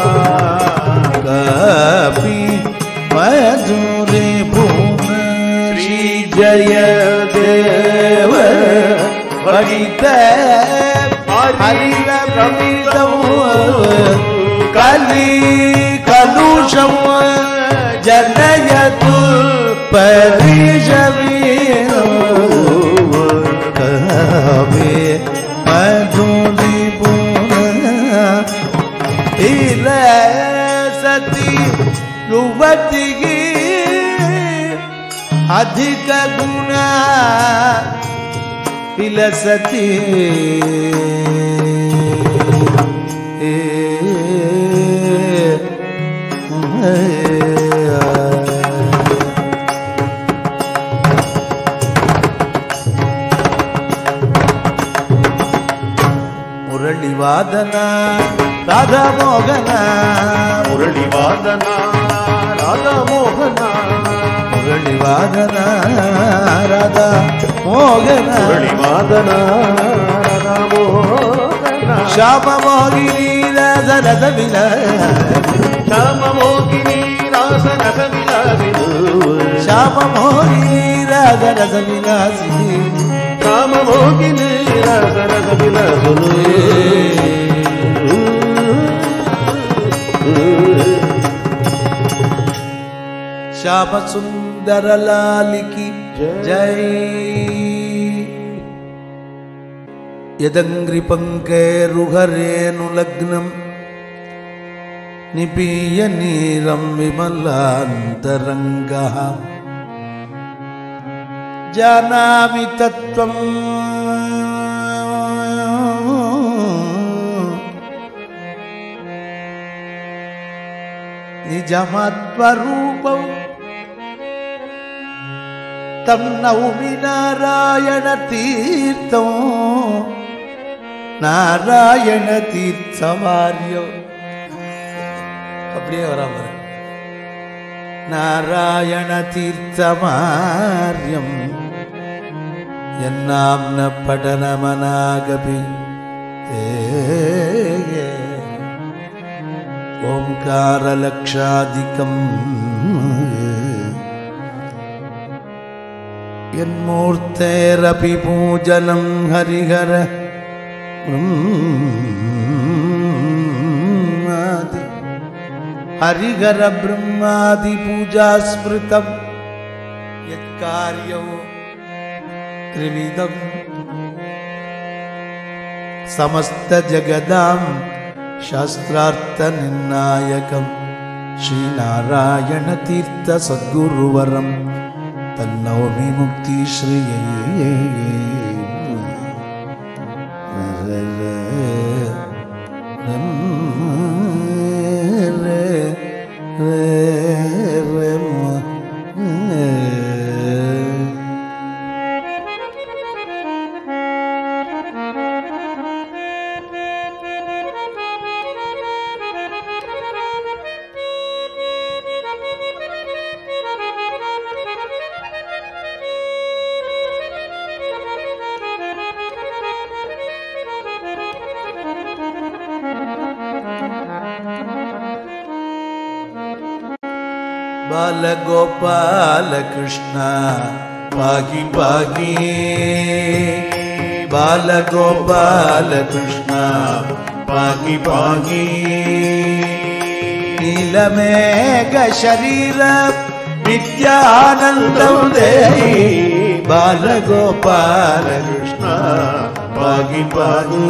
कपि मधुरे भूम श्री जय देव वनित हरिर प्रमितम् कलि कलुषं जनयतु परिजवीरो कवे मधुरि पुनः इलसति युवती अधिक गुण विलसति ಮುರಳಿವಾದನ ರಾಧಾ ಮೋಹನ ಮುರಳಿವಾದನ ರಾಧಾ ಮೋಹನ ಮುರಳಿವಾದನ ರಾಧಾ ಮೋಹನ ಮುರಳಿವಾದನ ರಾಧಾ ಮೋಹನ ಶ್ಯಾಮ ಮೋಹಿನಿ ರಾಧ ರಥ ವಿಲಾಸ ಶ್ಯಾಮ ಮೋಹಿನಿ ರಾಸ ರಥ ವಿಲಾಸಿದು ಶ್ಯಾಮ ಮೋಹಿನಿ ರಾಧ ರಥ ವಿಲಾಸಿ ಶ್ಯಾಮ ಮೋಹಿನಿ ರಾಸ ರಥ ವಿಲಾಸುಲು श्याम सुंदर लाल की जय। यदंग्रि पंकैरुहरेणु लग्नम निपीय नीरम विमलांतरंगः जानामि तत्त्वं निजमत्वरूपं तम नौमि नारायण तीर्थं नारायण तीर्थवार्यो அப்படியே வராம नारायण तीर्थमार्यं यन्नाम्न पठनमनागपि ओंकारलक्षाधिकम् यन्मूर्तेरपि पूजनं हरिहर ब्रह्मादि हरिहर ब्रह्मादि पूजा स्मृतं यत्कार्यो त्रिविधं समस्त जगदां शास्त्रार्थ निर्णायकं श्रीनारायण तीर्थ सद्गुरुवरं तन्नौमि मुक्ति श्रिये। बाल गोपाल कृष्ण पागी पागी बाल गोपाल कृष्ण पागी पागी नीलमेघ शरीर नित्यानंदं देहि बाल गोपाल कृष्ण पागी पागी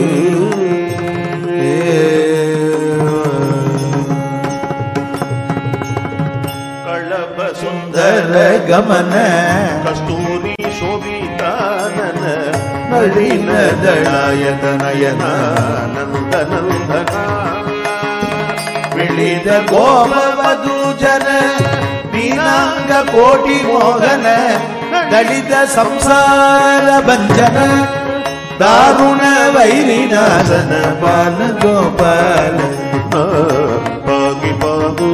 सुंदर गमन कस्तूरी शोभितानन नलिन दलायत नयन नंद नंदन विलिद गोपवधू जन दीनांग कोटि मोहन दलित संसार भंजन दारुण वैरिनाशन बाल गोपाल पागी पागू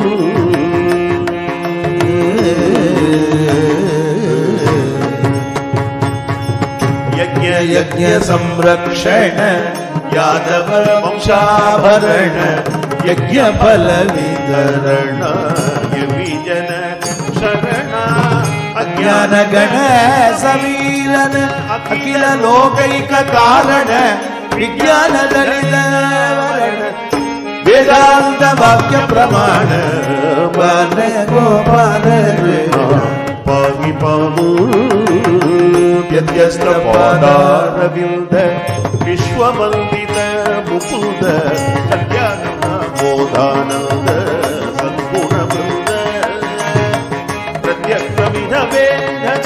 यज्ञ यज्ञ संरक्षण यादव वंशाभरण यज्ञ फल वितरण विजन शरण अज्ञान गण समीरन अखिल लोकैक कारण विज्ञान दलित वरण वेदांत वाक्य प्रमाण बाल गोपाल पागी पागू यद्यस्त्र पादारविंद विश्ववंदित मुकुंद सत्यानंद बोधानंद सद्गुण वृंद प्रत्यक्ष विधवेद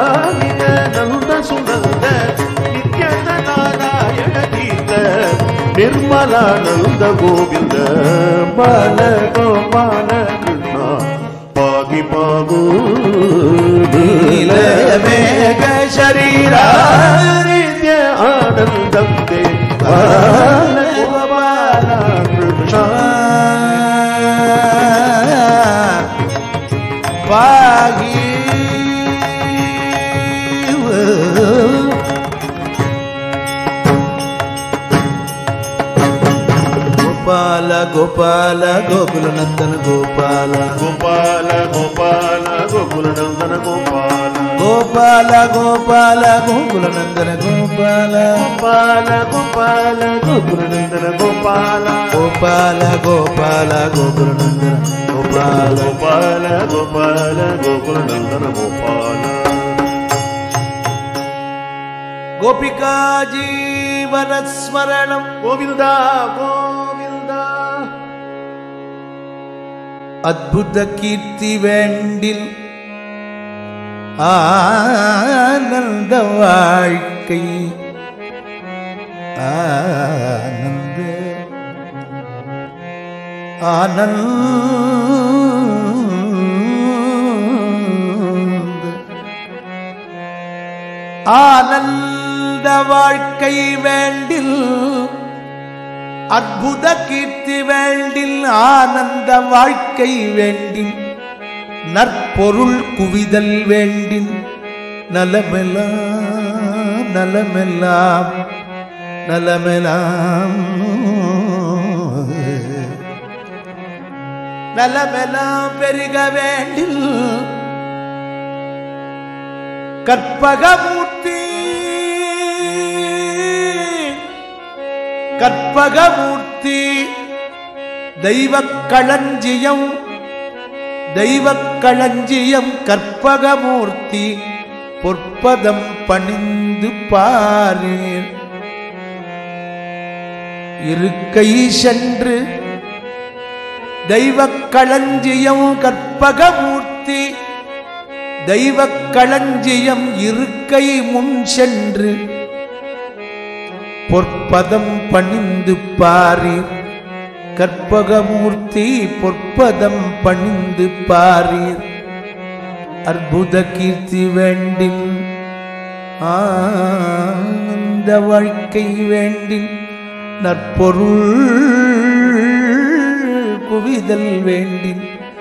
नंद सुनंद नित्य नारायण तीर्थ ನಿರ್ಮಲಾನಂದ ಗೋವಿಂದ ಬಾಲ ಗೋಪಾಲ ಕೃಷ್ಣ ಪಾಗಿ ಪಾಗು ನೀಲಮೇಘ ಶರೀರ ನಿತ್ಯ ಆನಂದಂ ದೇ ಬಾಲ ಗೋಪಾಲ ಕೃಷ್ಣ ಪಾಗಿ ಗೋಪಾಲ ಗೋಪಾಲ ಗೋಕುಲ ನಂದನ ಗೋಪಾಲ ಗೋಪಾಲ ಗೋಪಾಲ ಗೋಕುಲ ನಂದನ ಗೋಪಾಲ ಗೋಪಾಲ ಗೋಪಾಲ ಗೋಕುಲ ನಂದನ ಗೋಪಾಲ ಗೋಪಾಲ ಗೋಪಾಲ ಗೋಕುಲ ನಂದನ ಗೋಪಾಲ ಗೋಪಾಲ ಗೋಪಾಲ ಗೋಕುಲ ನಂದನ ಗೋಪಾಲ ಗೋಪಾಲ ಗೋಪಾಲ ಗೋಕುಲ ನಂದನ ಗೋಪಾಲ ಗೋಪಿಕಾ ಜೀವನ ಸ್ಮರಣಂ ಗೋವಿಂದ ಗೋವಿಂದ அற்புத கீர்த்தி வேண்டில் ஆனந்த வாழ்க்கை ஆனந்த ஆனந்த ஆனந்த வாழ்க்கை வேண்டில் அற்புத கீர்த்தி வேண்டில் ஆனந்த வாழ்க்கை வேண்டின் நற்பொருள் குவிதல் வேண்டின் நலமெல்லாம் நலமெல்லாம் நலமெல்லாம் நலமெல்லாம் பெருக வேண்டில் கற்பகமூர்த்தி கற்பகமூர்த்தி தெய்வக் களஞ்சியம் தெய்வக் களஞ்சியம் கற்பகமூர்த்தி பொற்பதம் பணிந்து பாரீர் இருக்கை சென்று தெய்வக் களஞ்சியம் கற்பகமூர்த்தி தெய்வக் களஞ்சியம் இருக்கை முன் சென்று பொற்பதம் பணிந்து பாரீர் கற்பகமூர்த்தி பொற்பதம் பணிந்து பாரீர் அற்புத கீர்த்தி வேண்டின் ஆனந்த வாழ்க்கை வேண்டின் நற்பொருள் குவிதல் வேண்டின்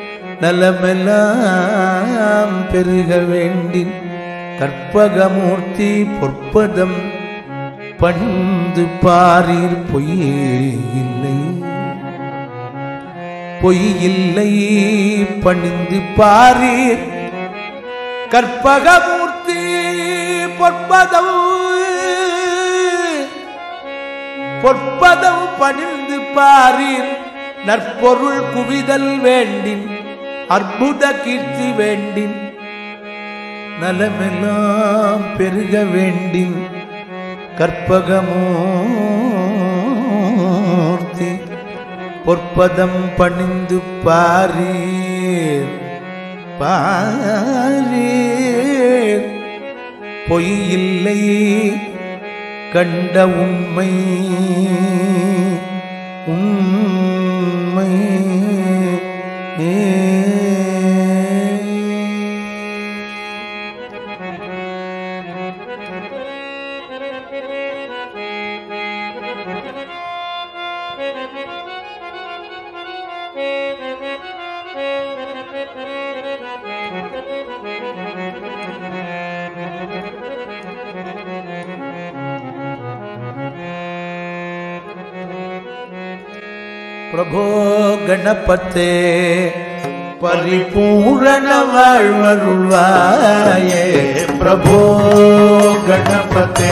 நலமெல்லாம் பெருக வேண்டின் கற்பகமூர்த்தி பொற்பதம் பணிந்து பாரீர் பொய்யே இல்லை பொய் இல்லை பணிந்து பாரீர் கற்பகமூர்த்தி பொற்பதம் பொற்பதம் பணிந்து பாரீர் நற்பொருள் குவிதல் வேண்டின் அற்புத கீர்த்தி வேண்டின் நலமெல்லாம் பெருக வேண்டின் கற்பகமூர்த்தி பொற்பதம் பணிந்து பாரீர் பாரீர் பொய் இல்லை கண்ட உண்மை உண்மை प्रभो गणपते परिपूर्ण வாழ்வருள்வாயே प्रभो गणपते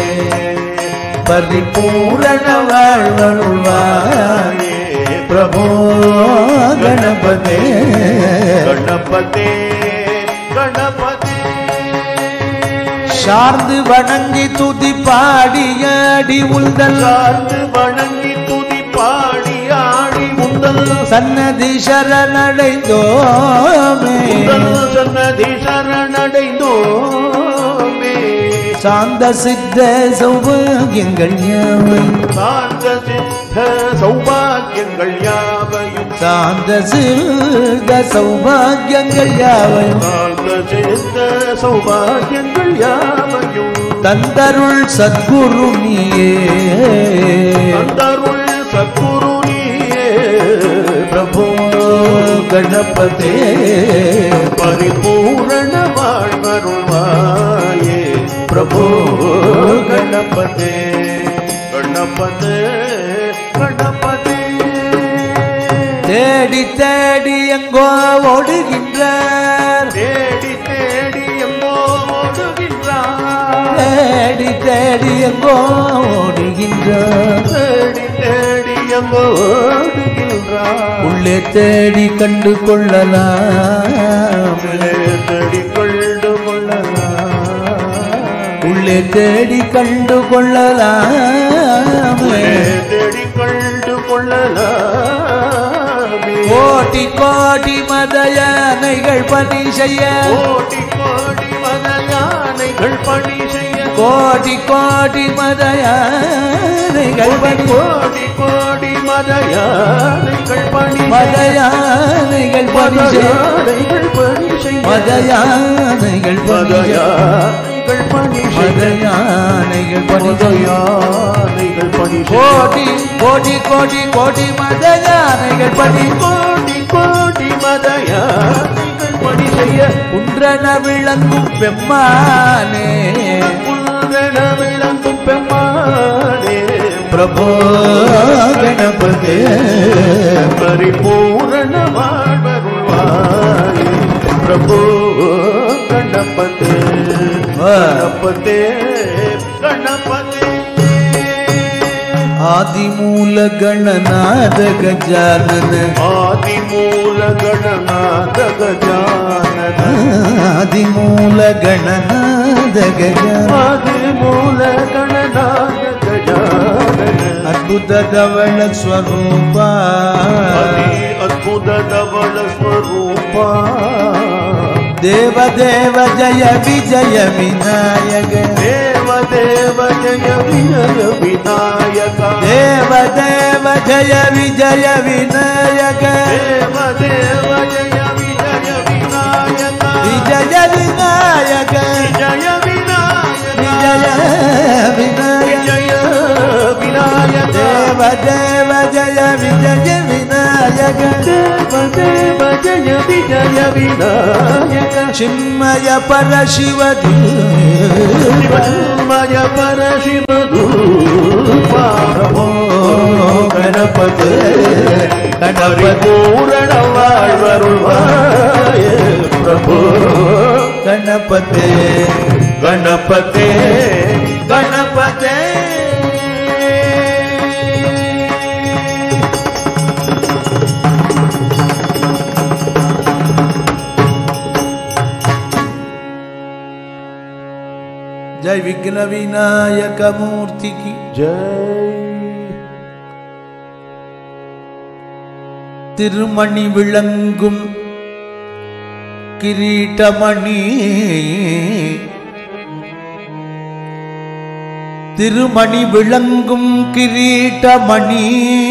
परिपूर्ण வாழ்வருள்வாயே प्रभो गणपते गणपते गणपते சார்ந்து வணங்கி துதி பாடிய அடி உந்தல் சார்ந்து வணங்கி துதி பாடி ஆடி முந்தல் சன்னதி சரணடைந்தோமே சன்னதி சரணடைந்தோமே சாந்த சித்த சௌபாகியங்கள் யாவையும் சாந்த சித்த சௌபாகியங்கள் யாவையும் சாந்த சித்த சௌபாகியங்கள் யாவையும் சாந்த சித்த சௌபாகியங்கள் யாவையும் தந்தருள் சத்குரு நீயே தந்தருள் சத்குரு நீயே பிரபு கணபதே பரிபூரண வாழ்வருள்வாயே பிரபு கணபதே கணபதே கணபதே தேடி தேடி எங்கோ ஓடுகின்றார் தேடி தேடி எங்கோ ஓடுகின்றார் தேடி தேடி எங்கோ ஓடுகின்றார் தேடி தேடி எங்கோ ஓடுகின்றார் உள்ளே தேடி கண்டு கொள்ளலாம் உள்ளே தேடி கண்டு கொள்ளலாம் உள்ளே தேடி கண்டு கொள்ளலாம் உள்ளே தேடி கண்டு கொள்ளலாம் கோடி கோடி மத யானைகள் பணி செய்ய கோடி கோடி மத யானைகள் பணி செய்ய கோடி கோடி மத யானைகள் பணி கோடி கோடி மத யானைகள் பணி மத யானைகள் பணி செய்ய யானைகள் பணி செய்ய மத யானைகள் மத பணி செய்ய யானைகள் பணி மத செய்ய யானைகள் பணி மத செய்ய யானைகள் பணி செய்ய கோடி கோடி கோடி கோடி மத யானைகள் பணி கோடி கோடி மத யானைகள் பணி செய்ய குன்றன விளங்கும் பெம்மானே குன்றன விளங்கும் பெம்மானே பிரபு கணபதே பரிபூரண வாழ்வருள்வாயே பிரபு கணபதே கணபதே கணபதே ஆதிமூல கணநாத கஜானன ஆதிமூல கணநாத கஜானன ஆதிமூல கணநாத கஜானன ஆதிமூல கணநாத கஜானன அத்புத தவள ஸ்வரூபா அதி அத்புத தவள ஸ்வரூபா தேவ தேவ ஜய விஜய விநாயக தேவ தேவ ஜய விஜய விநாயக தேவ தேவ ஜய விஜய விநாயக தேவ தேவ ஜய விஜய விநாயக விஜய விநாயக ஜய விநாயக விஜய விநாயக ஜய விநாயக தேவ தேவ ஜய விஜய விநாயக தேவ தேவ ஜய விஜய விநாயக சின்மய பர சிவது சிவமய பர சிவதூபா பிரபோ கணபதே கணபதே பூரண வாழ்வருள்வாயே பிரபு கணபதே கணபதே கணபதே जय विघ्न विनायक मूर्ति की जय திருமணி விளங்கும் கிரீட்டமணி திருமணி விளங்கும் கிரீட்டமணி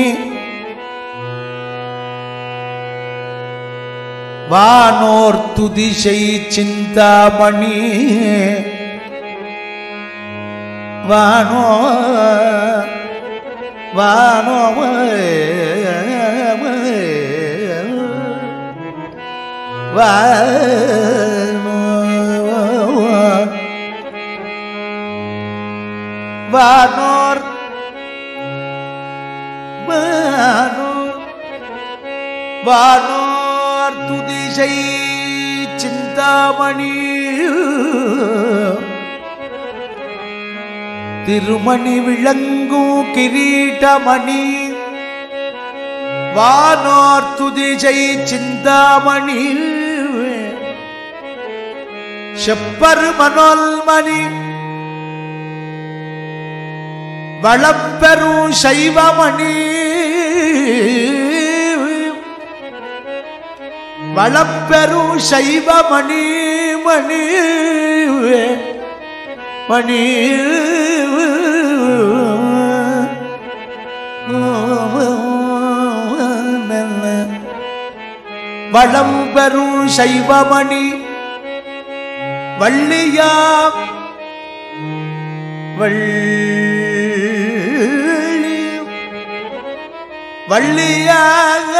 வானோர் துதிசை சிந்தாமணி வானோ வானோ வானோர் வானோர் வானோர் துதிசை சிந்தாமணி திருமணி விளங்கும் கிரீட்டமணி வானோர் துதிசை சிந்தாமணி செப்பர் மனோல்மணி வளம்பெரும் சைவமணி வளம்பெரும் சைவமணி மணி மணி வளம் பெறும் சைவமணி வள்ளியாம் வள்ளி வள்ளியாக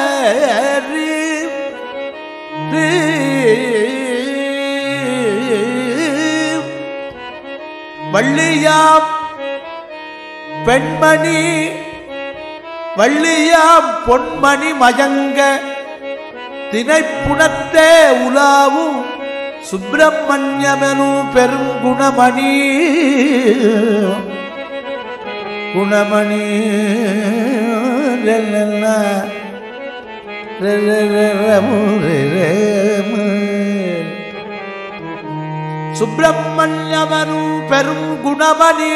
வள்ளியாம் பெண்மணி வள்ளியாம் பொன்மணி மயங்க தினைப்புணத்தே உலாவும் சுப்பிரமணியமெனு பெருங்குணமணி குணமணி சுப்பிரமணியமெனு பெருங்குணமணி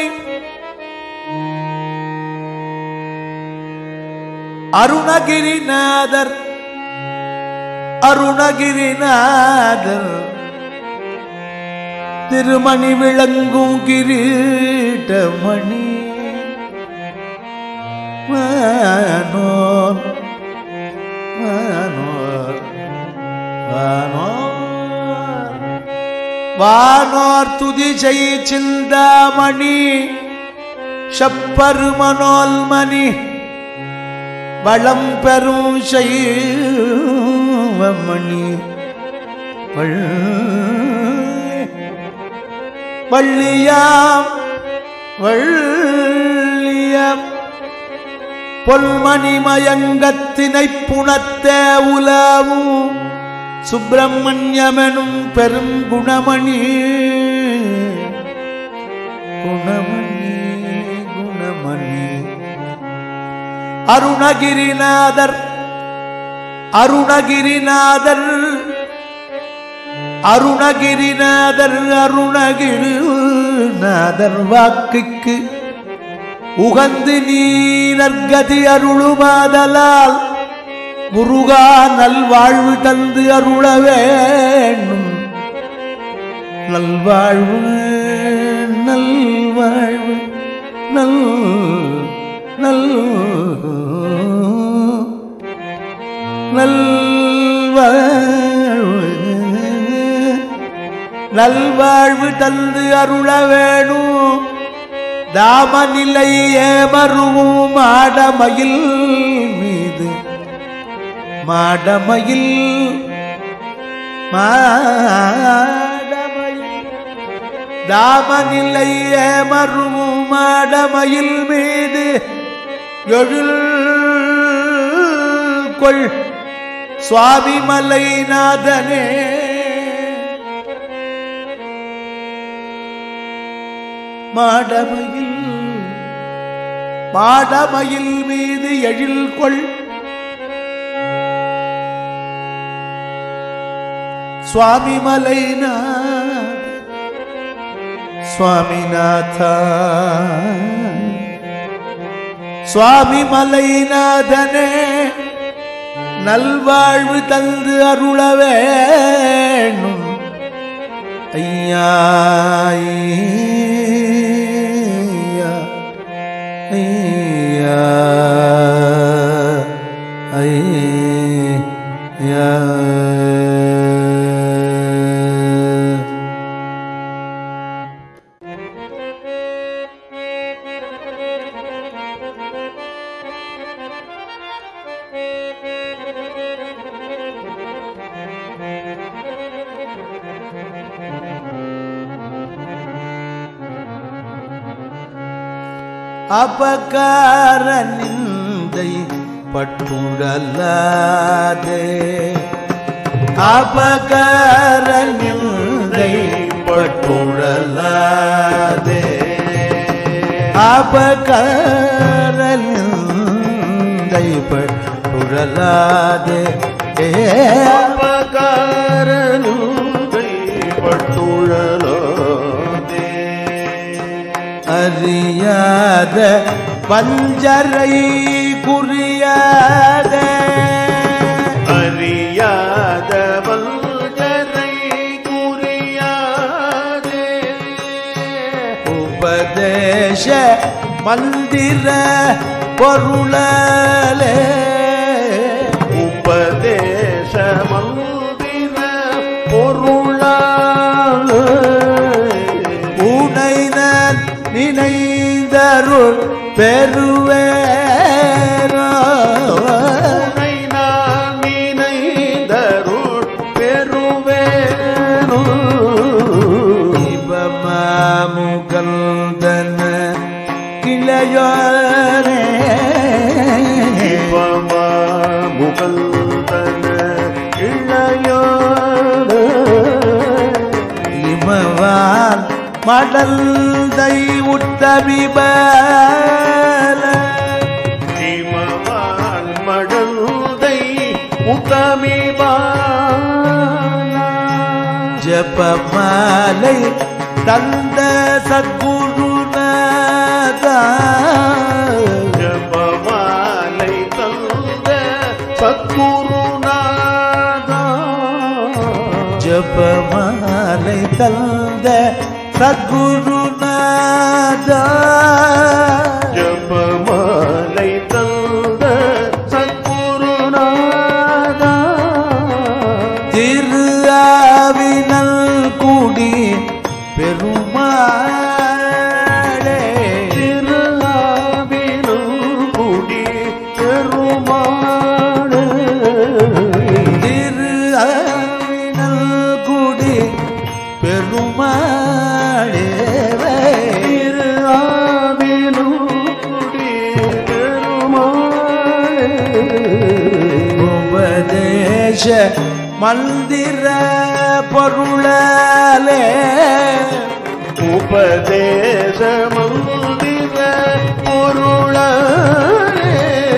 அருணகிரிநாதர் அருணகிரிநாதர் திருமணி விளங்கும் கிரீட்டமணி வானோர் வானோர் வானோர் வானோர் துதிஜை சிந்தாமணி சப்பருமனோல்மணி வளம் பெறும் சைவமணி வள்ளியாம் வள்ளியாம் பொன்மணி மயங்கத்தினை புணத்தே உலாவும் சுப்பிரமணியமெனும் பெரும் குணமணி குணமணி குணமணி அருணகிரிநாதர் அருணகிரிநாதர் அருணகிரிநாதர் அருணகிரிநாதர் வாக்குக்கு உகந்து நீ நற்கதி அருளுமாதலால் முருகா நல்வாழ்வு தந்து அருள வேண்டும். நல்வாழ்வு நல்வாழ்வு நல் நல் நல்வாழ்வு நல்வாழ்வு தந்து அருள வேணும். தாமநிலை ஏமருவும் மாடமயில் மீது மாடமயில் மாடமயில் தாமநிலை ஏமருவும் மாடமயில் மீது எழில் கொள் சுவாமி மலைநாதனே. மாடமயில் மாடமயில் மீது எழில் கொள் சுவாமி மலைநாத சுவாமிநாத சுவாமி மலைநாதனே நல்வாழ்வு தந்து அருள வேணும். ஐயா ஐயா ஐயா அபகார நிந்தை பட்டுடலாதே அபகார நிந்தை பட்டுடலாதே அபகார நிந்தை பட்டுடலாதே அபகார நிந்தை பட்டுடலாதே அறியாத வஞ்சரை குறியாத அறியாத வஞ்சரை குறியாதே உபதேச மந்திர பொருளலே உபதேச மந்திர பொருளாலே உனை நான் நினைந்தருள் பெறுவேனோ உனை நான் நினைந்தருள் பெறுவேனோ முகந்தன கிளையோரே முகந்தன இளையோரே இமவான் மடல்தை உத்தமிபல இமவான் மடல்தை உத்தமிபல ஜபமாலை தந்த சத்குருநாதா ஜபமாலை தந்த சத்குருநாதா ஜபமாலை தந்த சத்குருநாதா ஜபமாலை தந்த சத்குருநாதா திரு ஆவினல் கூடி பெருமாளே திரு ஆவினல் கூடி பெருமாளே திரு ஆவினல் கூடி பெருமாளே திரு ஆவினல் கூடி பெருமாளே உபதேச மந்திர பொருளலே உபதேச மந்திர பொருளே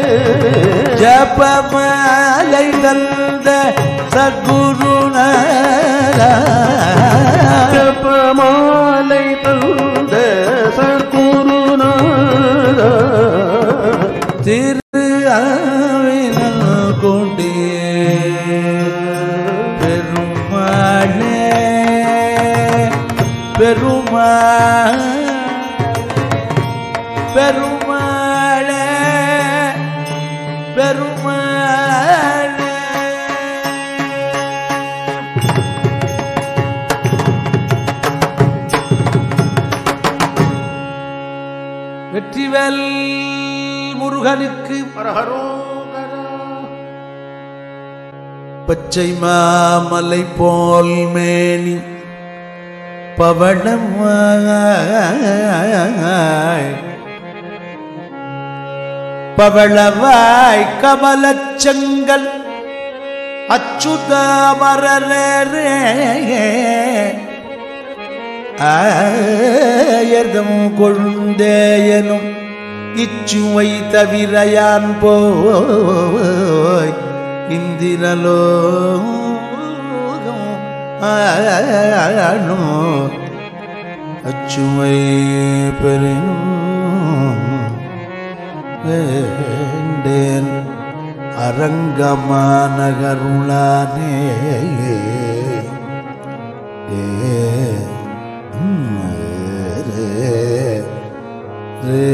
ஜபமாலை தந்த சத்குருநாதா ஜபமாலை தந்த சத்குருநாதா திரு ஆவினல் கொண்டே பெருமாளே பெருமாள் பெருமாளே பெருமாளே வெற்றிவேல் முருகனுக்கு பச்சை மாமலை போல் மேனி பவளவாய் பவளவாய் கமலச்செங்கல் அச்சுதாமரரே ஆயர்தம் கொழுந்தேயனும் இச்சுவை தவிரையான் போய் இந்திரலோகம் ஆனோ அச்சுவை பெரும் வேண்டேன் அரங்கமானகருளானே ஏ ரே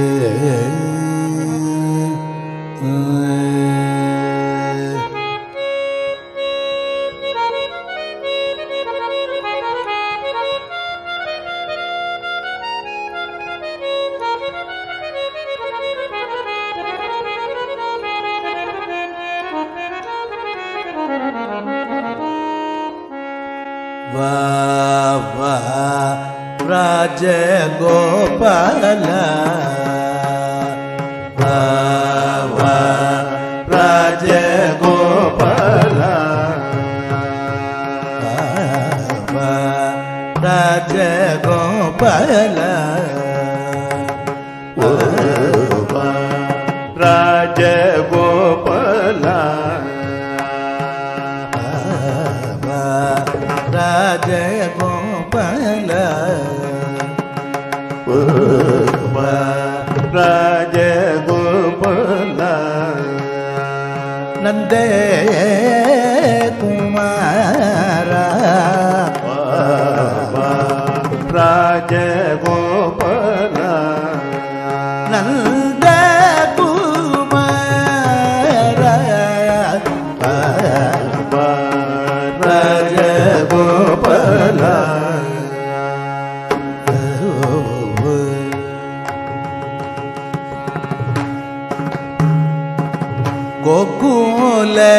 வா வா ராஜகோபால வா வா ராஜகோபால வா ராஜகோபால ராஜகோபால ராஜகோபால ராஜகோபால நந்தே குமாரா ராஜகோபால கோபாலா கோகுல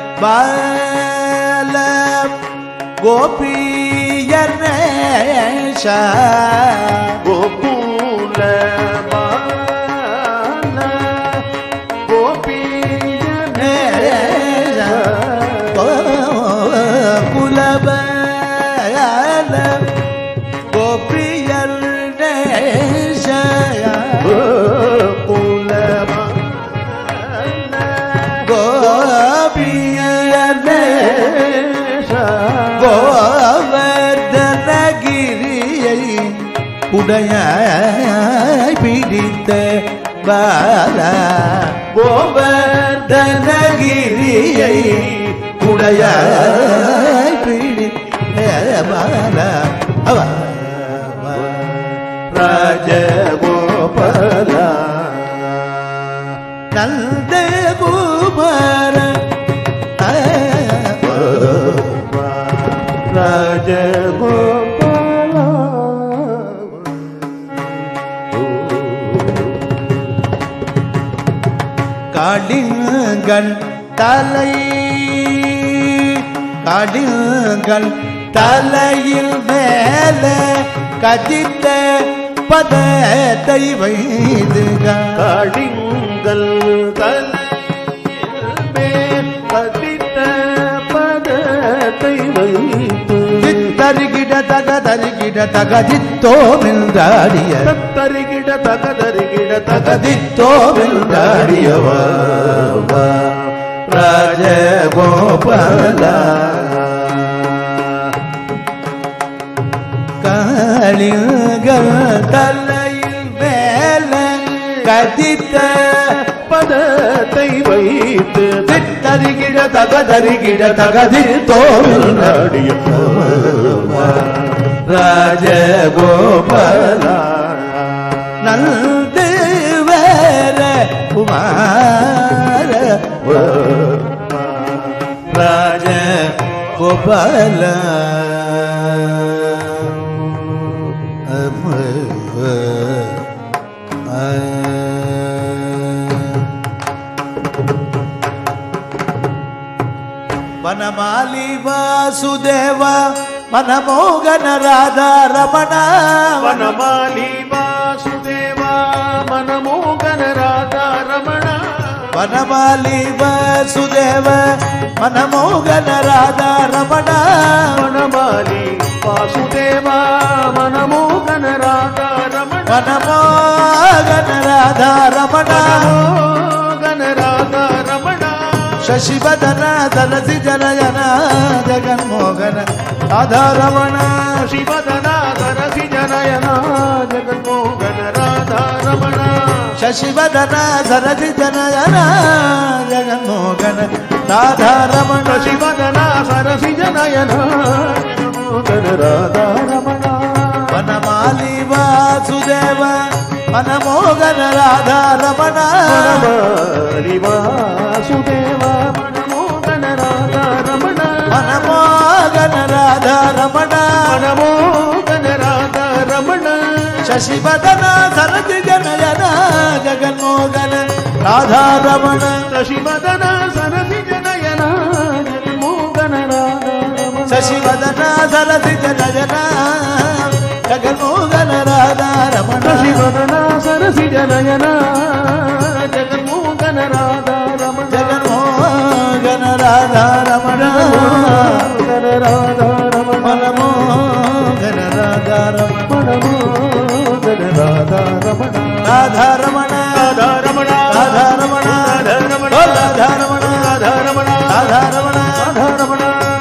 பால கோபியர்நேஷ கோகுல பால கோபியர்நேஷ கோகுல பால கோபியர்நேஷ கோகுல கோவர்தனகிரியை உடையாய் பிடித்த பாலா கோவர்தனகிரியை உடையாய் பிடித்த பாலா ராஜகோபாலா நந்தகுமார ராஜகோபாலா காடிங்கள் தலை காடிங்கள் தலையில் மேல கதித்த பதத்தை வைதுக காடிங்கள் தலையில் மேல் பதித்த பதத்தை வைத்து தருகிட தக தருகிட தகதித்தோமில்தாடிய தத்தருகிட தகதருகிட தகதித்தோமில்தாடியவா ராஜகோபாலா காளிகள் தலையில் மேல கதித்த பதத்தை வைத்து தருகிட தக தருகிட தகதித்தோமில்தாடிய ராஜகோபாலா நந்து வேற குமார ராஜ கோபாலா ವನಮಾಲಿ ವಾಸುದೇವ ಮನಮೋಗನ ರಾಧಾ ರಮಣ ವನಮಾಲಿ ವಾಸುದೇವ ಮನಮೋಗನ ರಾಧಾ ರಮಣ ವನಮಾಲಿ ವಾಸುದೇವ ಮನಮೋಗನ ರಾಧಾ ರಮಣ ವನಮಾಲಿ ವಾಸುದೇವ ಮನಮೋಗನ ರಾಧಾ ರಮಣ ವನಮೋಗನ ರಾಧಾ ರಮಣ ಮನಮೋಗನ ರಾಧಾ ರಮಣ ಶಶಿವದನ ಧನಸಿ ಜನಯನ ಜಗನ್ಮೋಹನ ರಾಧಾ ರಮಣ ಶಿವದನ ಧನಸಿ ಜನಯನ ಜಗನ್ಮೋಹನ ರಾಧಾ ರಮಣ ಶಶಿವದನ ಧನಸಿ ಜನಯನ ಜಗನ್ಮೋಹನ ರಾಧಾ ರಮಣ ಶಿವದನ ಸರಸಿ ಜನಯನ ಜಗನ್ಮೋಹನ ರಾಧಾ ರಮಣ ವನಮಾಲಿ ವಾಸುದೇವ ಮನಮೋಗನ ರಾಧಾ ರಮಣ ವನಮಾಲಿ ವಾಸುದೇವ ಮನಮೋಗನ ರಾಧಾ ರಮಣ ಮನಮೋಗನ ರಾಧಾ ರಮಣ ಮನಮೋಗನ ರಾಧಾ ರಮಣ ಶಶಿವದನ ಸರತಿ ಜನಯನ ಜಗನ್ಮೋಹನ ರಾಧಾ ರಮಣ ಶಶಿವದನ ಸರಸಿ ಜನಯನ ಜಗನ್ಮೋಹನ ರಾಧಾ ರಮಣ ಶಶಿವದನ ಸರತಿ ಜನಯನ ಜಗನ್ಮೋಹನ ರಾಧಾ ರಮಣ ಶಶಿವದನ ಸರಸಿ ಜನಯನ ಜಗನ್ಮೋಹನ ರಾಧಾ ರಮಣ ಜಗನ್ಮೋಹನ ರಾಧಾ ರಮಣ ರಾಧಾ ರಮಣ ಮನಮೋಹನ ರಾಧಾ ರಮಣ ಮನಮೋಹನ ರಾಧಾ ರಮಣ ರಾಧಾ ರಮಣ ರಾಧಾ ರಮಣ ರಾಧಾ ರಮಣ ರಾಧಾ ರಮಣ ರಾಧಾ ರಮಣ ರಾಧಾ ರಮಣ ರಾಧಾ ರಮಣ ರಾಧಾ ರಮಣ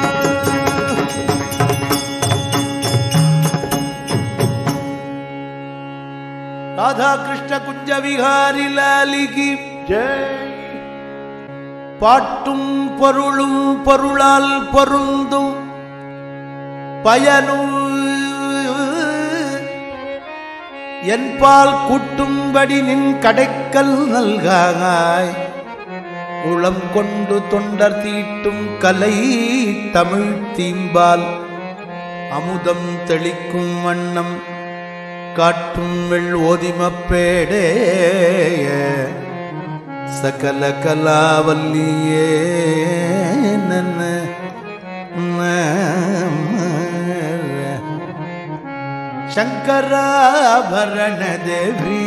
ராதா கிருஷ்ண குஞ்ச விஹாரி லாலிகி ஜெய். பாட்டும் பொருளும் பொருளால் பொருந்தும் பயனும் என்பால் கூட்டும்படி நின் கடைக்கல் நல்காய் உளம் கொண்டு தொண்டர் தீட்டும் கலை தமிழ் தீம்பால் அமுதம் தெளிக்கும் வண்ணம் காட்டும் வெள் ஓதிமப்பேடே சகல கலாவல்லியே நன்ன शंकराभरण देवी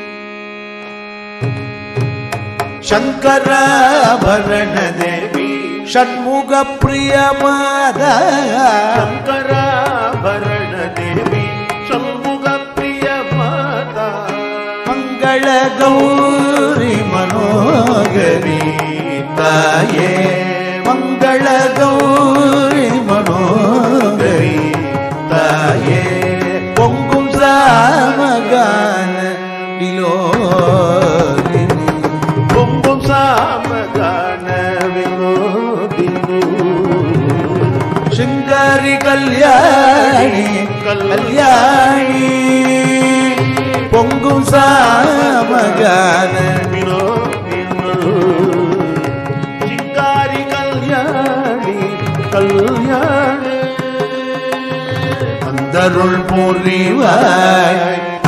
शंकराभरण देवी षण्मुख प्रिय मादा शंकराभरण देवी षण्मुख प्रिय माता मंगल गौरी मनोगरी ताये मंगल गौरी मनोगरी ताये பொங்கும் சாமகான விலோதினி பொங்கும் சாமகான விலோதினி சிங்காரி கல்யாணி கல்யாணி பொங்கும் சாமகான விலோதினி சிங்காரி கல்யாணி கல்யாணி வந்தருள் பூரிவாய்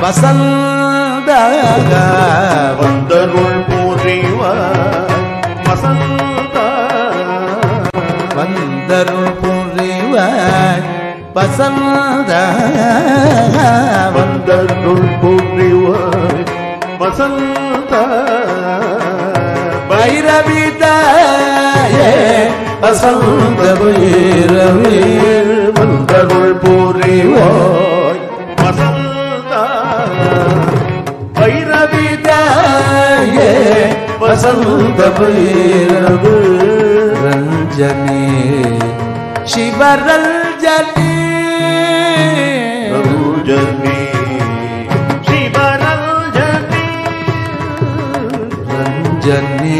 வசந்தக வந்தருள் பூரிவாய் வசந்த வந்தருள் பூரிவாய் வசந்த வந்தருள் பூரிவாய் வசந்த பைரவிதாயே வசந்த பைரவி வந்தருள் பூரிவாய் வசந்த பைரவிதாயே வசந்த பைரவி ரஞ்சனி சிவரஞ்சனி ரஞ்சனி சிவரஞ்சனி ரஞ்சனி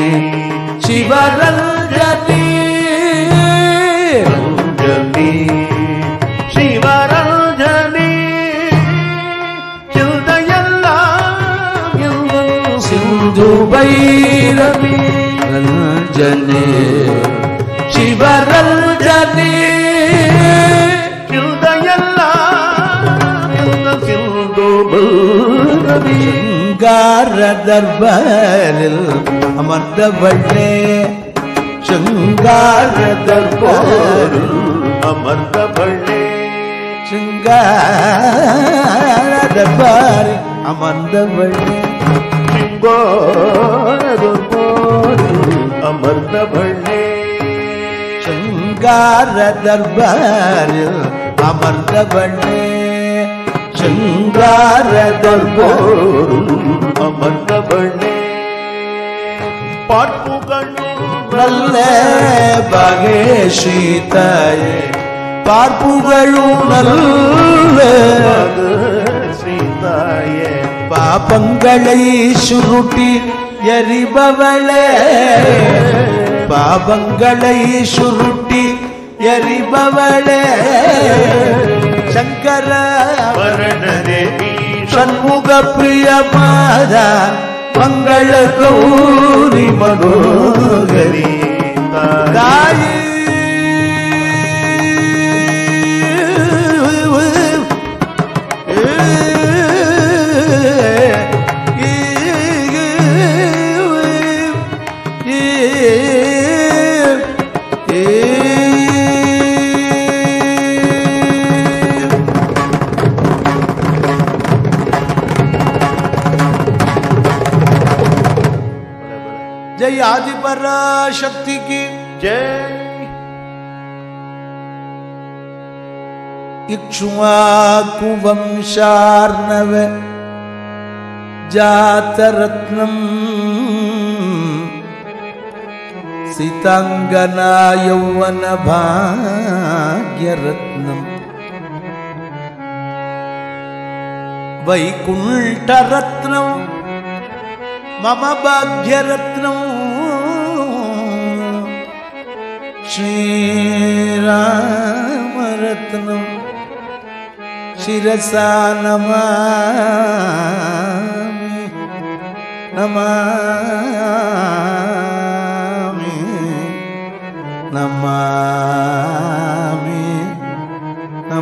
சிவரஞ்சனி ரஞ்சனி சிவரஞ்சனி சிந்தையெல்லாம் சிந்து பைரவி ரஞ்சனி சிவரஞ்சனி சிந்தையெல்லாம் சிந்து பைரவி சிங்கார தர்பாரில் அமர்ந்தவள்ளே சிங்கார தர்பாரில் அமர்ந்தவள்ளே சிங்கார தர்பாரில் அமர்ந்தவள்ளே அமர்ந்தவள்ளே சிங்கார தர்பாரில் அமர்ந்தவள்ளே சிங்கார தர்பாரில் அமர்ந்தவள்ளே பார்ப்புகழும் நல்ல பகேஷிதாயே பார்ப்புகழும் நல்ல சீதாயே பாபங்களை சுருட்டி எரிபவளே பாபங்களை சுருட்டி எரிபவளே சங்கர வரண தேவி சண்முக பிரிய மாதா மங்கள கௌரி மனோகரி தாயே जय आदि पराशक्ति की जय इक्ष्वाकु वंशार्णव जातरत्नम सीतांगना यौवन भाग्यरत्नम वैकुंठरत्नम मम भाग्यरत्नम श्रीरामरत्नम शिरसा नमामि नमामि नमामि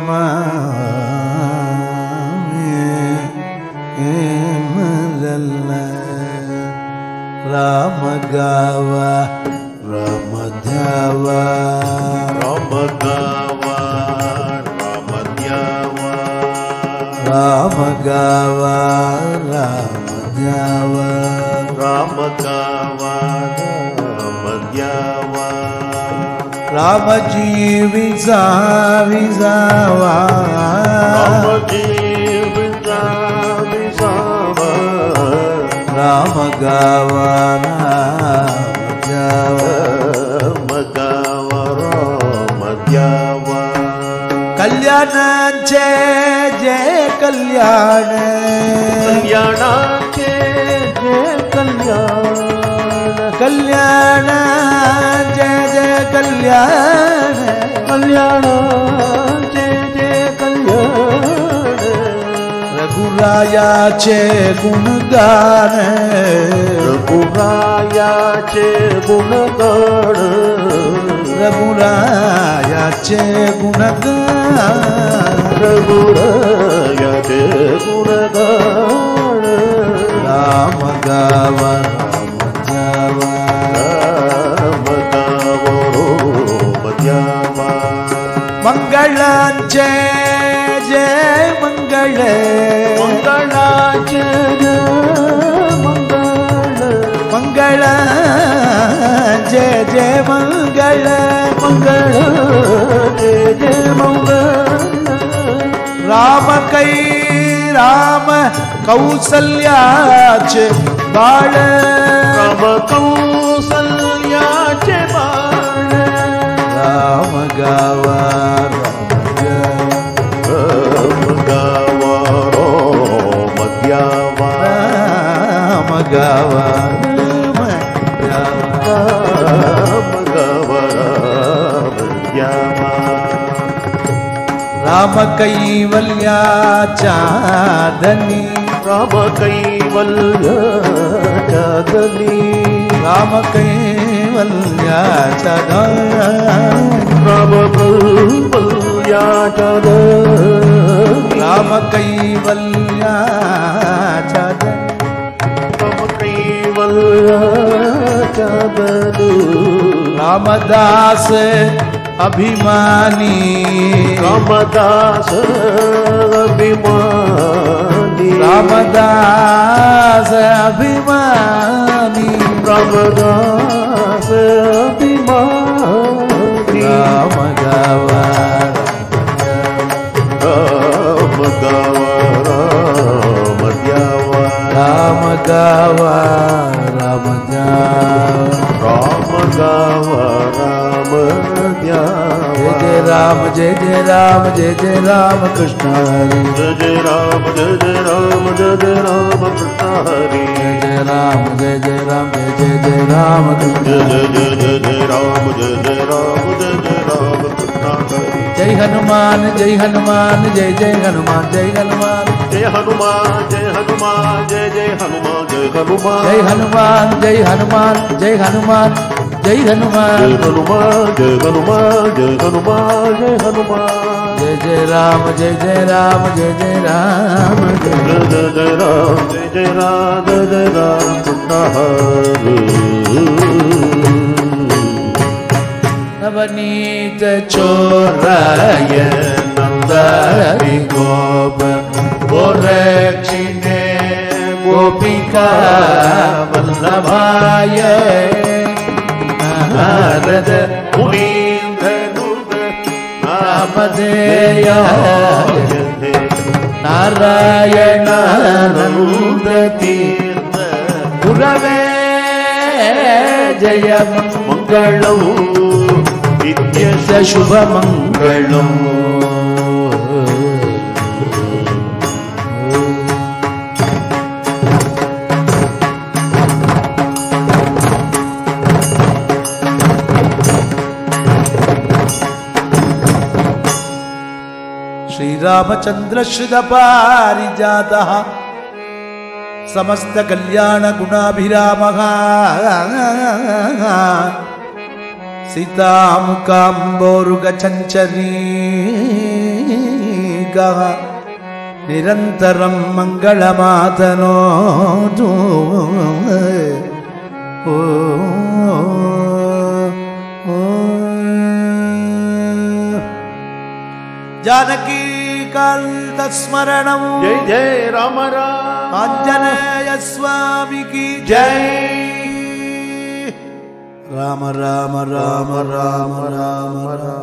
गावा राम द्यावा राम गावा राम द्यावा राम गावा राम द्यावा राम जी विजा विजावा राम जी विजा विजावा राम गावा राम द्यावा राम गावा राम द्यावा कल्याण जय जय कल्याण कल्याणाचे जय कल्याण कल्याण जय जय कल्याण कल्याण जय जय कल्याण रघुरायाचे गुणगान रघुरायाचे गुणगान रघुरायाचे गुणगान रघुरायाचे गुणगान राम गावा राम द्यावा राम गावा राम द्यावा मंगळाचे जय मंगळ मंगळाचे जय मंगळ मंगळ जय जय मंगळ मंगळ जय जय मंगळ राम कै राम कौसल्याचे बाळ राम कौसल्याचे बाळ राम गावा राम गावा राम द्यावा राम गावा राम गावा राम द्यावा राम कैवल्याचा धनी राम कैवल्याचा धनी राम कैवल्याचा धनी राम कैवल्याचा धनी राम कैवल्याचा धनी राम कैवल्याचा धनी रामदास अभिमानी रामदास अभिमानी रामदास अभिमानी रामदास अभिमानी राम गावा राम गावा राम द्यावा राम गावा राम द्यावा राम गावा राम द्यावा जय जय राम जय जय राम जय जय राम कृष्ण हरि जय जय राम जय जय राम जय जय राम कृष्ण हरि जय जय राम जय जय राम जय जय जय राम कृष्ण जय जय जय जय जय राम जय जय राम जय जय राम कृष्ण हरि जय हनुमान जय हनुमान जय जय हनुमान जय हनुमान जय हनुमान जय हनुमान जय जय हनुमान जय हनुमान जय हनुमान जय हनुमान जय हनुमान जय हनुमान जय हनुमान जय हनुमान जय हनुमान जय हनुमान जय जय राम जय जय राम जय जय राम जय जय जय जय राम जय जय राम जय जय राम कृष्ण हरि नवनीत चोराय नंदारि गोप गोरक्षिणे गोपिका वल्लभाय नारद मुनीन्द्र नामधेय नारायणानन्दतीर्थ गुरवे जय मङ्गलम् नित्यस्य शुभमङ्गलम् श्रीरामचन्द्र श्रित पारिजातः समस्त कल्याण गुणाभिरामः सीतामुकाम्बोरुगचञ्चरीगः निरन्तरं मङ्गलमातनोतु ओ ओ जानकी कांत स्मरणम जय जय राम राम आंजनेय स्वामी की जय राम राम राम राम राम राम